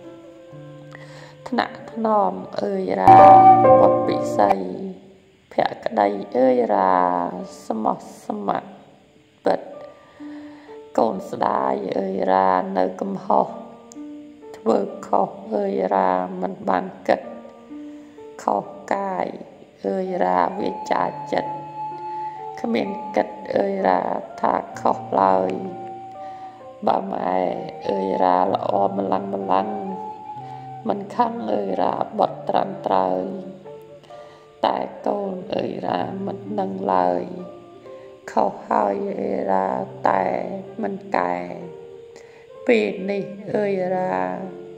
thạ nòm ơi ra bọt bị say phẹ cái đây ơi ra sâm sâm bật con sài ơi ra nơi cầm hồ vừa khó ơi ra mình bàn kịch khó cài ơi ra vì trả chật khám miền kịch ơi ra thả khó lời bà mẹ ơi ra lọ mà lăng mà lăng mình khăn ơi ra bật tràn trời tại con ơi ra mình nâng lời khó hơi ơi ra tại mình cài vì nì ơi ra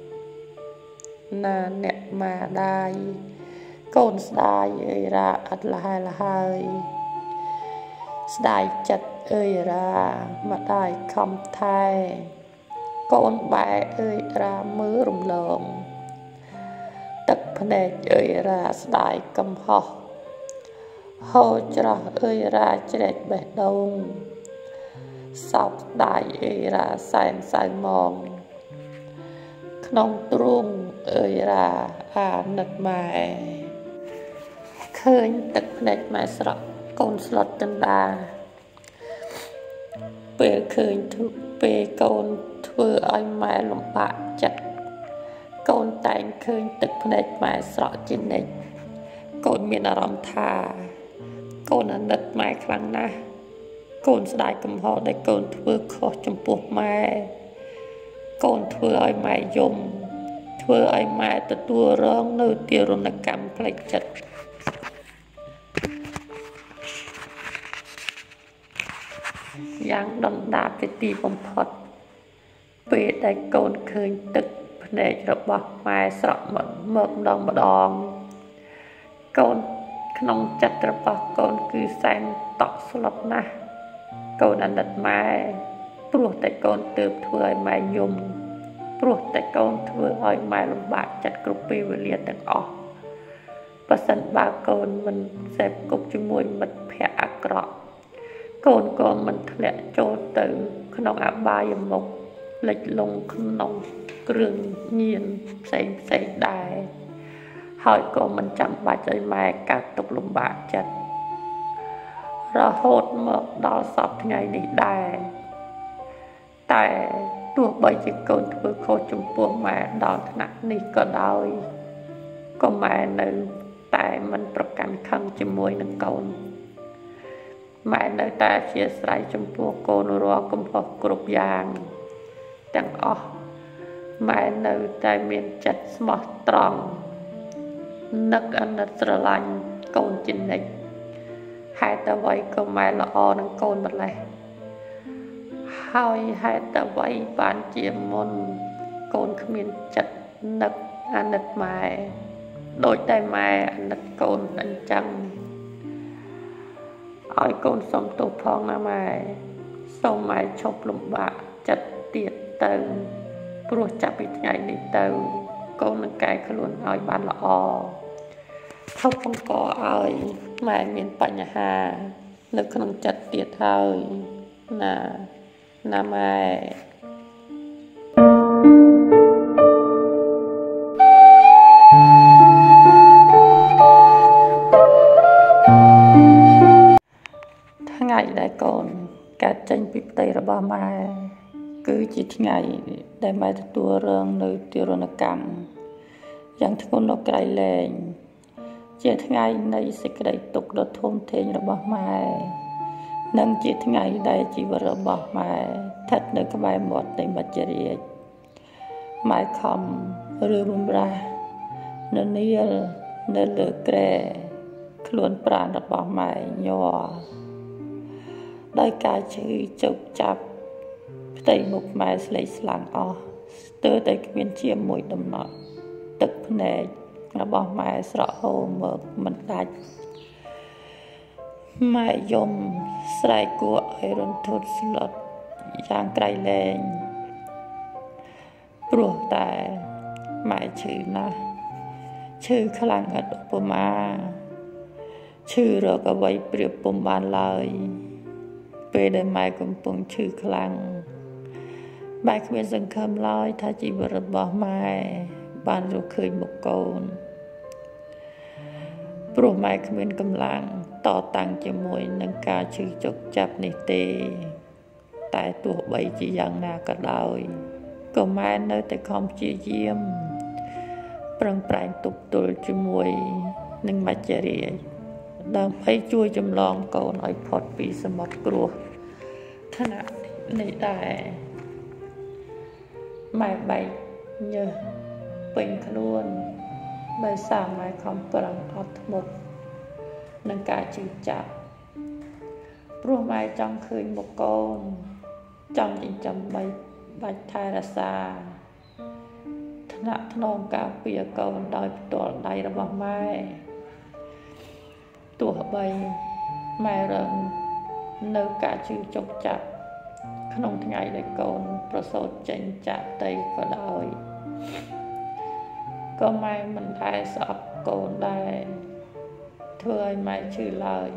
nà nẹ mà đai con đai ơi ra ắt là hai là hai đai chật ơi ra mà đai không thay con bè ơi ra mưa rùm lộn tất phê ơi ra đai cầm hò hô cho ơi ra chết bè đông sọc đai ơi ra xanh xanh mong nông trung ơi ra à nật mài khơi tật nật mài sọt con sọt chân đà về khơi thu về con thưa anh mài lồng bạc chặt con tàn khơi tật nật mài sọt trên nền con miền Nam thà con là nật mài khăng na con sẽ đại cầm họ để con thưa khó trong buộc mài con thưa ai mài dùng thưa ai mài từ tua rong nơi tiêu rôn cầm phải chặt giang đòn đạp cái tì bông phật về đại con khơi tức để cho bọc mài sọt mận mận đòn mà đòn con không chặt ra bọc con cứ sang tọt sọt na con ăn đặt mài buộc tại con từ thưa ai mài dùng buộc tại con thưa ai mài lồng bạc chặt cục bì và liệt đằng ọ và sân ba con mình sẽ cục cho mùi mật phẹ ác rõ con con mình lẽ cho từ không áp ba dầm mộc lệch lông không cường nhiên xây xây đài hỏi con mình chẳng bà chơi mài các tục lồng bạc chặt ra hốt mật đó sọt ngày đi đài tại đua bởi chỉ con thưa khô chung buông mà đòn nặng đi có đôi có mà nữ tại mìnhប្រកាន់ខឹងជាមួយនឹងកូនម៉ែនៅតែជាស្រ័យចំពោះកូនរាល់កំហុសគ្រប់យ៉ាងទាំងអស់ម៉ែនៅតែមានចិត្តស្មោះត្រង់នឹកអាណិតស្រឡាញ់កូនជានិច្ចហេតុអ្វីក៏ម៉ែល្អនឹងកូនម្លេះហើយហេតុអ្វីបានជាមុនកូនគ្មានចិត្តនឹកអាណិតម៉ែដោយតែម៉ែអាណិតកូនអញ្ចឹងឲ្យកូនសុំទោសផងណាម៉ែសូមម៉ែឈប់លំបាកចិត្តទៀតទៅព្រោះចាប់ពីថ្ងៃនេះទៅកូននឹងកែខ្លួនឲ្យបានល្អឈប់បង្កឲ្យម៉ែមានបញ្ហានៅក្នុងចិត្តទៀតហើយណាណាម៉ែថ្ងៃដែលកូនកើតចេញពីផ្ទៃរបស់ម៉ែគឺជាថ្ងៃដែលម៉ែទទួលរងនៅទារុណកម្មយ៉ាងធ្ងន់នៅក្រៃលែងជាថ្ងៃនៃសេចក្តីទុក្ខដ៏ធំធេងរបស់ម៉ែនិងជាថ្ងៃដែលជីវិតរបស់ម៉ែស្ថិតនៅក្បែរមាត់នៃមច្ចរាជម៉ែខំឬបំរាស់នៅនាលនៅលើក្រែខ្លួនប្រាណរបស់ម៉ែញ័រដោយការឈឺជោគចាប់ផ្ទៃមុខម៉ែស្លេកស្លាំងអស់ស្ទើរតែគ្មានជាមួយដំណក់ទឹកភ្នែករបស់ម៉ែស្រក់ហូរមកមិនដាច់ម៉ែយំស្រែកគួរឲ្យរន្ធត់ស្លុតយ៉ាងក្រៃលែងព្រោះតែម៉ែឈឺណាស់ឈឺខ្លាំងអត់ឧបមាឈឺរកអ្វីប្រៀបពុំបានឡើយពេលដែលម៉ែកំពុងឈឺខ្លាំងម៉ែគ្មានសង្ឃឹមឡើយថាជីវិតរបស់ម៉ែបានរកឃើញមុខកូនព្រោះម៉ែគ្មានកម្លាំងតតាំងជាមួយនឹងការឈឺចុកចាប់នេះទេតែទោះបីជាយ៉ាងណាក៏ដោយក៏ម៉ែនៅតែខំព្យាយាមប្រឹងប្រែងទប់ទល់ជាមួយនឹងមច្ចរាយដើម្បីជួយចម្លងកូនឲ្យផុតពីសមុទ្រគ្រោះថ្នាក់នេះដែរម៉ែបែកញើសពេញខ្លួនដោយសារម៉ែខំប្រឹងអត់ធ្មត់នឹងការជឿចាប់ព្រោះម៉ែចង់ឃើញមុខកូនចង់ចិញ្ចឹមបីបាច់ថែរក្សាថ្នាក់ថ្នមការពារកូនដោយផ្ទាល់ដៃរបស់ម៉ែទោះបីម៉ែរងនៅការជឿចុកចាប់ក្នុងថ្ងៃដែលកូនប្រសូតចេញចាក់ដីក៏ដោយក៏ម៉ែមិនដែលស្អប់កូនដែរធ្វើឲ្យម៉ែឈឺឡើយ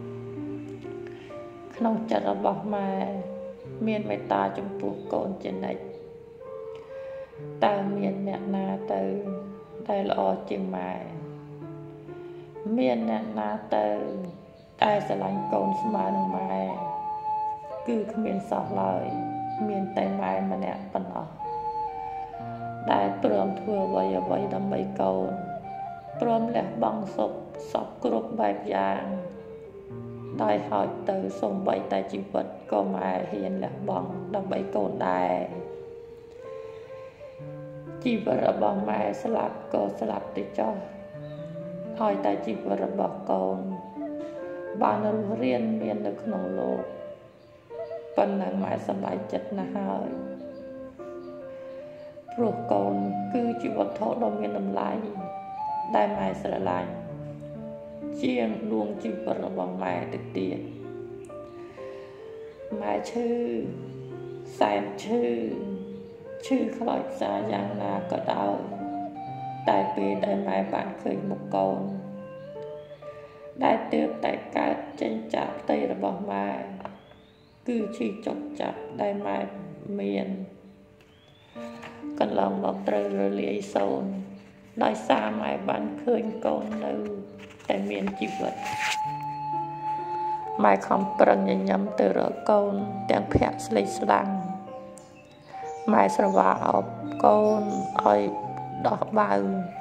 ក្នុងចិត្តរបស់ម៉ែមានមេត្តាចំពោះកូនជានិច្ចតើមានអ្នកណាទៅដែលល្អជាងម៉ែមានអ្នកណាទៅតែស្រឡាញ់កូនស្មើនឹងម៉ែគឺគ្មានសោះឡើយមានតែម៉ែម្នាក់ប៉ុណ្ណោះដែលព្រមធ្វើអ្វីអ្វីដើម្បីកូនព្រមលះបង់សុខសពគ្រប់បែបយ៉ាងដោយហោចទៅសូម្បីតែជីវិតក៏ម៉ែហ៊ានលះបង់ដើម្បីកូនដែរជីវិតរបស់ម៉ែស្លាប់ក៏ស្លាប់ទៅចុះហើយតែជីវិតរបស់កូនបានរស់រានមាននៅក្នុងលោកប៉ុណ្ណឹងម៉ែសប្បាយចិត្តណាស់ហើយព្រោះកូនគឺជាវត្ថុដ៏មានតម្លៃដែលម៉ែស្រឡាញ់ជាងដួងជីវិតរបស់ម៉ែទៅទៀតម៉ែឈឺសែនឈឺឈឺខ្លោចផ្សាយ៉ាងណាក៏ដោយតែពេលដែលម៉ែបានឃើញមុខកូនដែលទើបតែកើតចេញจากផ្ទៃរបស់ម៉ែគឺឈឺចុកចាប់ដែលម៉ែមានកន្លងមកត្រូវរលាយសូន្យដោយសារម៉ែបានឃើញកូននៅតែមានជីវិតម៉ែខំប្រឹងញញឹមទៅរកកូនទាំងភ័ក្រស្លេកស្លាំងម៉ែស្រវាអបកូនឲ្យដោះបៅ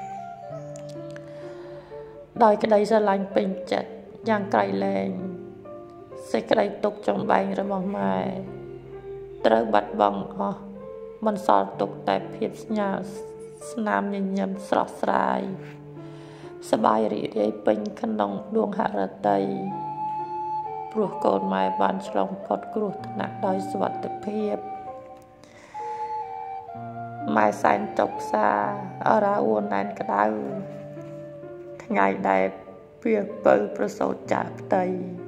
ដោយក្តីស្រឡាញ់ពេញចិត្តយ៉ាងក្រៃលែងសេចក្តីទុក្ខចំបែងរបស់ម៉ែត្រូវបាត់បង់អស់មិនសល់ទុកតែភាពស្ញាស្នាមញញឹមស្រស់ស្រាយសប្បាយរីករាយពេញក្នុងដួងហឫទ័យព្រោះកូនម៉ែបានឆ្លងផុតគ្រោះថ្នាក់ដោយសុវត្ថិភាពម៉ែសែនតុកសាអរ៉ាអួនណែនក្តៅថ្ងៃដែលវាបើប្រសូតចាក់ផ្ទៃ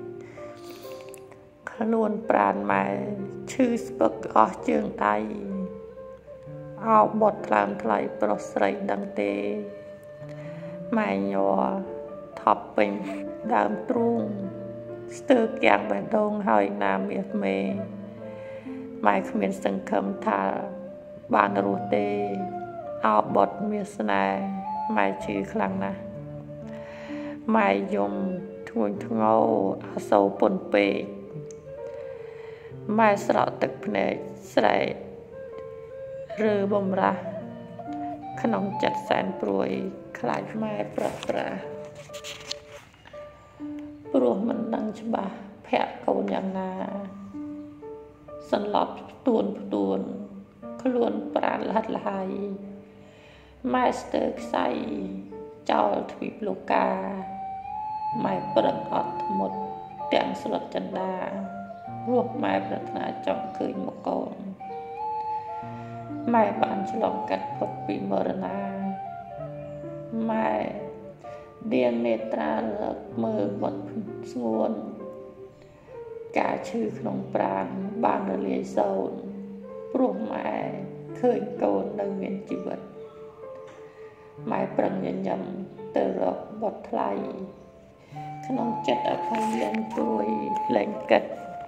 ខ្លួនប្រាណម៉ែឈឺស្ពឹកអស់ជើងដៃអោបត់ថ្លើមថ្លៃប្រុសស្រីដឹងទេម៉ែញ័រថប់ពេញដើមទ្រូងស្ទើរគាំងបេះដូងហើយណាមាសមេម៉ែគ្មានសង្ឃឹមថាបានរស់ទេអោបត់មាសស្នេហ៍ម៉ែឈឺខ្លាំងណាស់ម៉ែយំធ្ងន់ធ្ងរអសូរពន់ពេកម៉ែស្រក់ទឹកភ្នែកស្រែកឬបំរាស់ក្នុងចិត្តសែនព្រួយខ្លាចម៉ែប្រត់ប្រាស់ព្រោះមិនដឹងច្បាស់ភ័ក្រកូនយ៉ាងណាសន្លប់ផ្ទួនផ្ទួនខ្លួនប្រាណលហិតលហើយម៉ែស្ទើរខ្សៃចោលទ្វីបលោកាម៉ែប្រឹងអត់ធ្មត់ទាំងស្លុតចន្ទារស់ម៉ែប្រាថ្នាចង់ឃើញមុខកូនម៉ែបានឆ្លងកាត់ផុតពីមរណាម៉ែដៀងនេត្រារកមើលវត្តស្ងួនការឈឺក្នុងប្រាណបានរលាយសូន្យព្រោះម៉ែឃើញកូននៅមានជីវិតម៉ែប្រឹងញញឹមទៅរកបុត្រថ្លៃក្នុងចិត្តអភ័យលែងព្រួយលែងគិត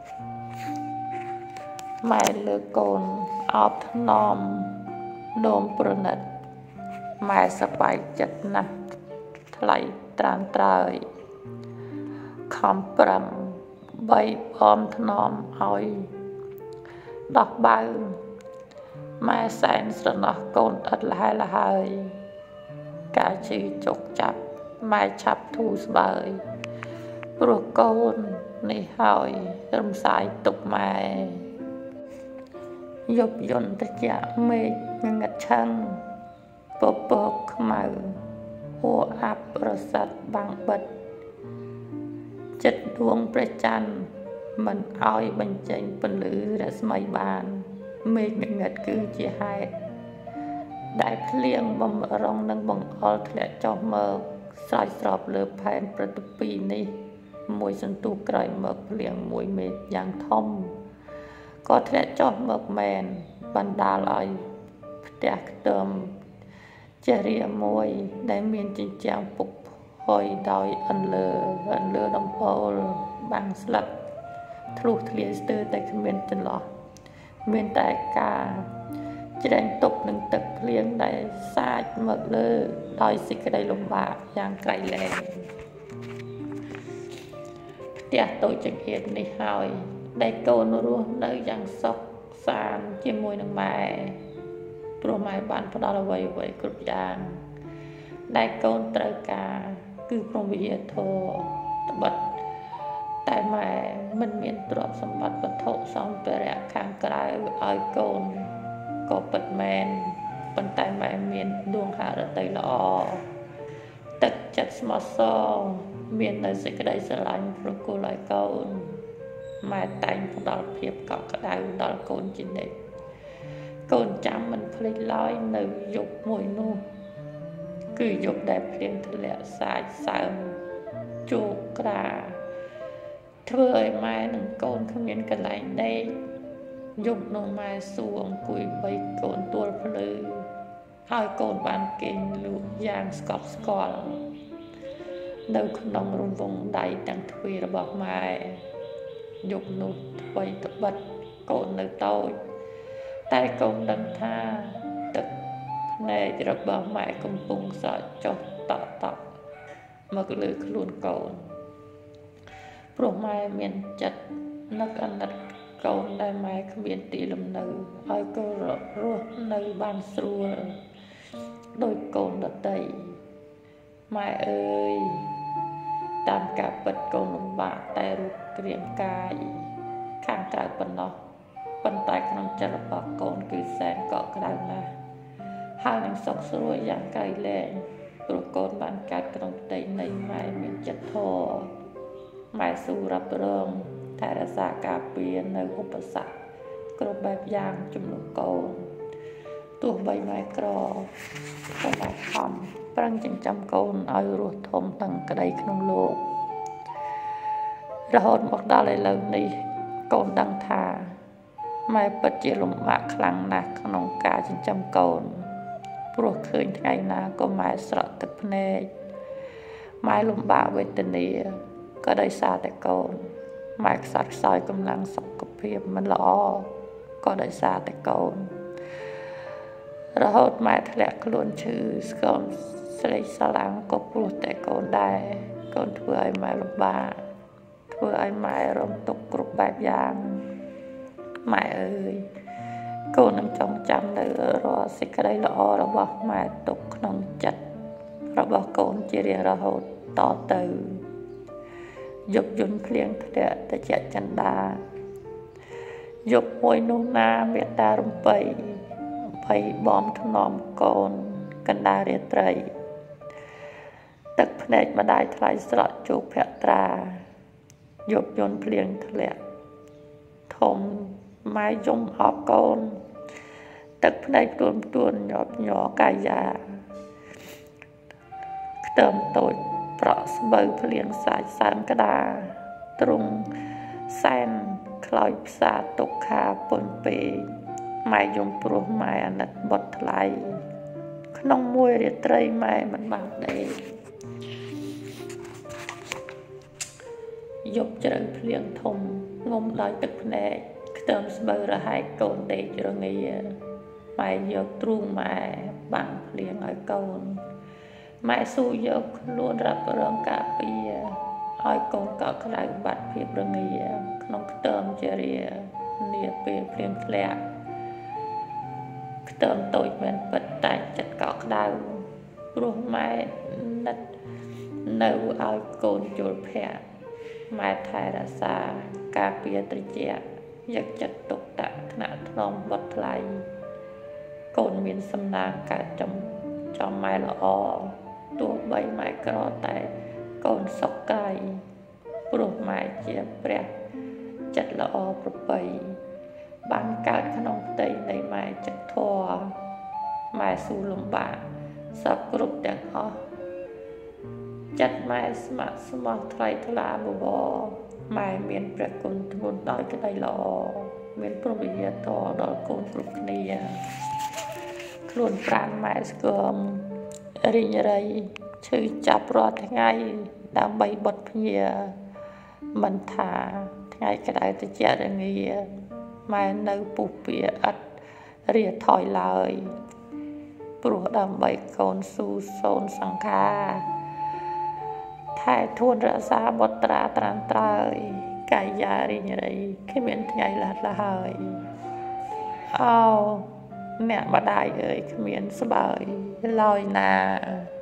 ម៉ែលើកូនអោបថ្នមនោមប្រណិតម៉ែសប្បាយចិត្តណាស់ថ្លៃត្រានត្រើយខំប្រឹងបីអមថ្នមឲ្យដោះបៅម៉ែសែនស្រណោះកូនឥតលះលហើយកាជឺចុកចាប់ម៉ែឆាប់ធូរស្បើយព្រោះកូននេះហើយរំសាយទុកម៉ែយប់យន្តត្រជាក់មេឃងឹតឆឹងពពកខ្មៅហួរអាប់រសាត់បាំងបិទចិត្តដួងព្រះច័ន្ទមិនឲ្យបញ្ចេញពន្លឺរស្មីបានមេឃងឹតគឺជាហេតុដែលភ្លៀងបំរុងនិងបង្អុរធ្លាក់ចុះមកស្រោចស្រពលើផែនព្រឹត្តិពីរនេះមួយសន្ទុះក្រោយមកភ្លៀងមួយមេឃយ៉ាងធំក៏ធ្លាក់ចុះមកមែនបណ្ដាលឲ្យផ្ទះខ្ទឹមជារាមួយដែលមានជញ្ជាំងពុកផុយដោយអន្លើអន្លើដំបូលបាំងស្លឹកធ្លុះធ្លាយស្ទើរតែគ្មានចន្លោះមានតែការជ្រែងទប់នឹងទឹកភ្លៀងដែលសាចមកលើដោយសេចក្តីលំបាកយ៉ាងក្រៃលែងផ្ទះតូចចង្អៀតនេះហើយដែលកូនរស់នៅយ៉ាងសុខសាន្តជាមួយនឹងម៉ែព្រោះម៉ែបានផ្ដល់អ្វីអ្វីគ្រប់យ៉ាងដែលកូនត្រូវការគឺព្រមវិហារធម៌ត្បិតតែម៉ែមិនមានទ្រព្យសម្បត្តិវត្ថុសម្ភារៈខាងក្រៅឲ្យកូនក៏ពិតមែនប៉ុន្តែម៉ែមានដួងហឫទ័យល្អទឹកចិត្តស្មោះសរមាននៅសេចក្តីស្រឡាញ់ប្រគល់ឲ្យកូនម៉ែតែងផ្ដល់ភាពកក់ក្ដៅដល់កូនជានិច្ចកូនចាំមិនភ្លេចឡើយនៅយប់មួយនោះគឺយប់ដែលភ្លៀងធ្លាក់សាចសើមជោកក្រាធ្វើឲ្យម៉ែនិងកូនគ្មានកន្លែងដេកយប់នោះម៉ែសួរអង្គុយបីកូនទួលភ្លឺហើយកូនបានគេងលក់យ៉ាងស្កប់ស្កល់នៅក្នុងរង្វង់ដៃទាំងទ្វេរបស់ម៉ែយប់នោះថ្មីត្បិតកូននៅតូចតែកូនដឹងថាទឹកភ្នែករបស់ម៉ែកំពុងសក់ចុះតក់តក់មកលើខ្លួនកូនព្រោះម៉ែមានចិត្តនឹកអាណិតកូនដែលម៉ែគ្មានទីលំនៅឲ្យកូនរស់នៅបានស្រួលដោយកូនដទៃម៉ែអើយតាមការពិតកូនលំបាកតែរូបរាងកាយខាងក្រៅប៉ុណ្ណោះប៉ុន្តែក្នុងចិត្តរបស់កូនគឺសែនកក់ក្ដៅណាស់ហើយនឹងសុខស្រួលយ៉ាងក្រៃលែងព្រោះកូនបានកើតក្នុងផ្ទៃនៃម៉ែមានចិត្តធម៌ម៉ែស៊ូរ៉ាប់រងថែរក្សាការពារនៅឧបសគ្គគ្រប់បែបយ៉ាងជំនួសកូនទោះបីម៉ែក្រក៏បានខំប្រឹងចិញ្ចឹមកូនឲ្យរស់ធំទាំងក្តីក្នុងលោករហូតមកដល់ឥឡូវនេះកូនដឹងថាម៉ែពិតជាលំបាកខ្លាំងណាស់ក្នុងការចិញ្ចឹមកូនព្រោះឃើញថ្ងៃណាក៏ម៉ែស្រក់ទឹកភ្នែកម៉ែលំបាកវេទនាក៏ដោយសារតែកូនម៉ែខ្សត់ខ្សោយកម្លាំងសុខភាពមិនល្អក៏ដោយសារតែកូនរហូតម៉ែធ្លាក់ខ្លួនឈឺស្គមស្លេកស្លាំងក៏ព្រោះតែកូនដែរកូនធ្វើឲ្យម៉ែលំបាកធ្វើឲ្យម៉ែរងទុក្ខគ្រប់បែបយ៉ាងម៉ែអើយកូននឹងចងចាំនៅរាល់សេចក្តីល្អរបស់ម៉ែទុកក្នុងចិត្តរបស់កូនជារៀងរហូតតទៅយប់យន្តភ្លៀងធ្លាក់ត្រជាក់ចន្ទាយប់មួយនោះណាមេត្តារំបីភ័យបំថ្នមកូនកណ្ដាលរាត្រីទឹកភ្នែកម្ដាយថ្លៃស្រក់ជោគភក្ត្រាយប់យន្តភ្លៀងធ្លាក់ធំម៉ែយំអបកូនទឹកភ្នែកទួនទួនញាប់ញ័រកាយាខ្ទឹមតូចប្រក់ស្បូវភ្លៀងសាច់សើមក្តារទ្រង់សែនខ្លោចផ្សារទុក្ខាពុនពេម៉ែយំព្រោះម៉ែអាណិតបុតថ្លៃក្នុងមួយរាត្រីម៉ែមិនបានដេកយប់ជ្រៅភ្លៀងធំងុំដោយទឹកភ្នែកខ្ទើមស្បូវរហែកកូនដេករងាម៉ែយកទ្រូងម៉ែបាំងភ្លៀងឲ្យកូនម៉ែស៊ូយកខ្លួនរ៉ាប់រងការពារឲ្យកូនកក់ក្ដៅបាត់ភាពរងាក្នុងខ្ទើមជារានាពេលភ្លៀងធ្លាក់ខ្ទើមតូចមែនពិតតែចិត្តកក់ក្ដៅព្រោះម៉ែណិតនៅឲ្យកូនជលភ័ក្រម៉ែថែរក្សាការពារត្រជាយកចិត្តទុកដាក់ថ្នាក់ថ្នមបត់ថ្លៃកូនមានសំណាងកើតចំចំម៉ែល្អទោះបីម៉ែក្រតែកូនសុខកាយព្រោះម៉ែជាព្រះចិត្តល្អប្រពៃបានកើតក្នុងផ្ទៃនៃម៉ែចិត្តធម៌ម៉ែស៊ូលំបាកសពគ្រប់ទាំងអស់ចិត្តម៉ែស្ម័គ្រស្មោះថ្លៃថ្លាបវរម៉ែមានព្រះគុណធ្ងន់ដោយក្តីល្អមានព្រមវិហារធម៌ដល់កូនគ្រប់គ្នាខ្លួនប្រាណម៉ែស្គមរីងរៃឈឺចាប់រាល់ថ្ងៃដើម្បីបុតភ្ញាមិនថាថ្ងៃក្តៅត្រជាក់រងាម៉ែនៅពុះពៀឥតរាថយឡើយព្រោះដើម្បីកូនស៊ូសូនសង្ខារថែធួនរក្សាបុត្រាត្រានត្រើយកាយារីងរៃគ្មានថ្ងៃលាស់ឡើយអោអ្នកម្ដាយអើយគ្មានស្បើយឡើយណា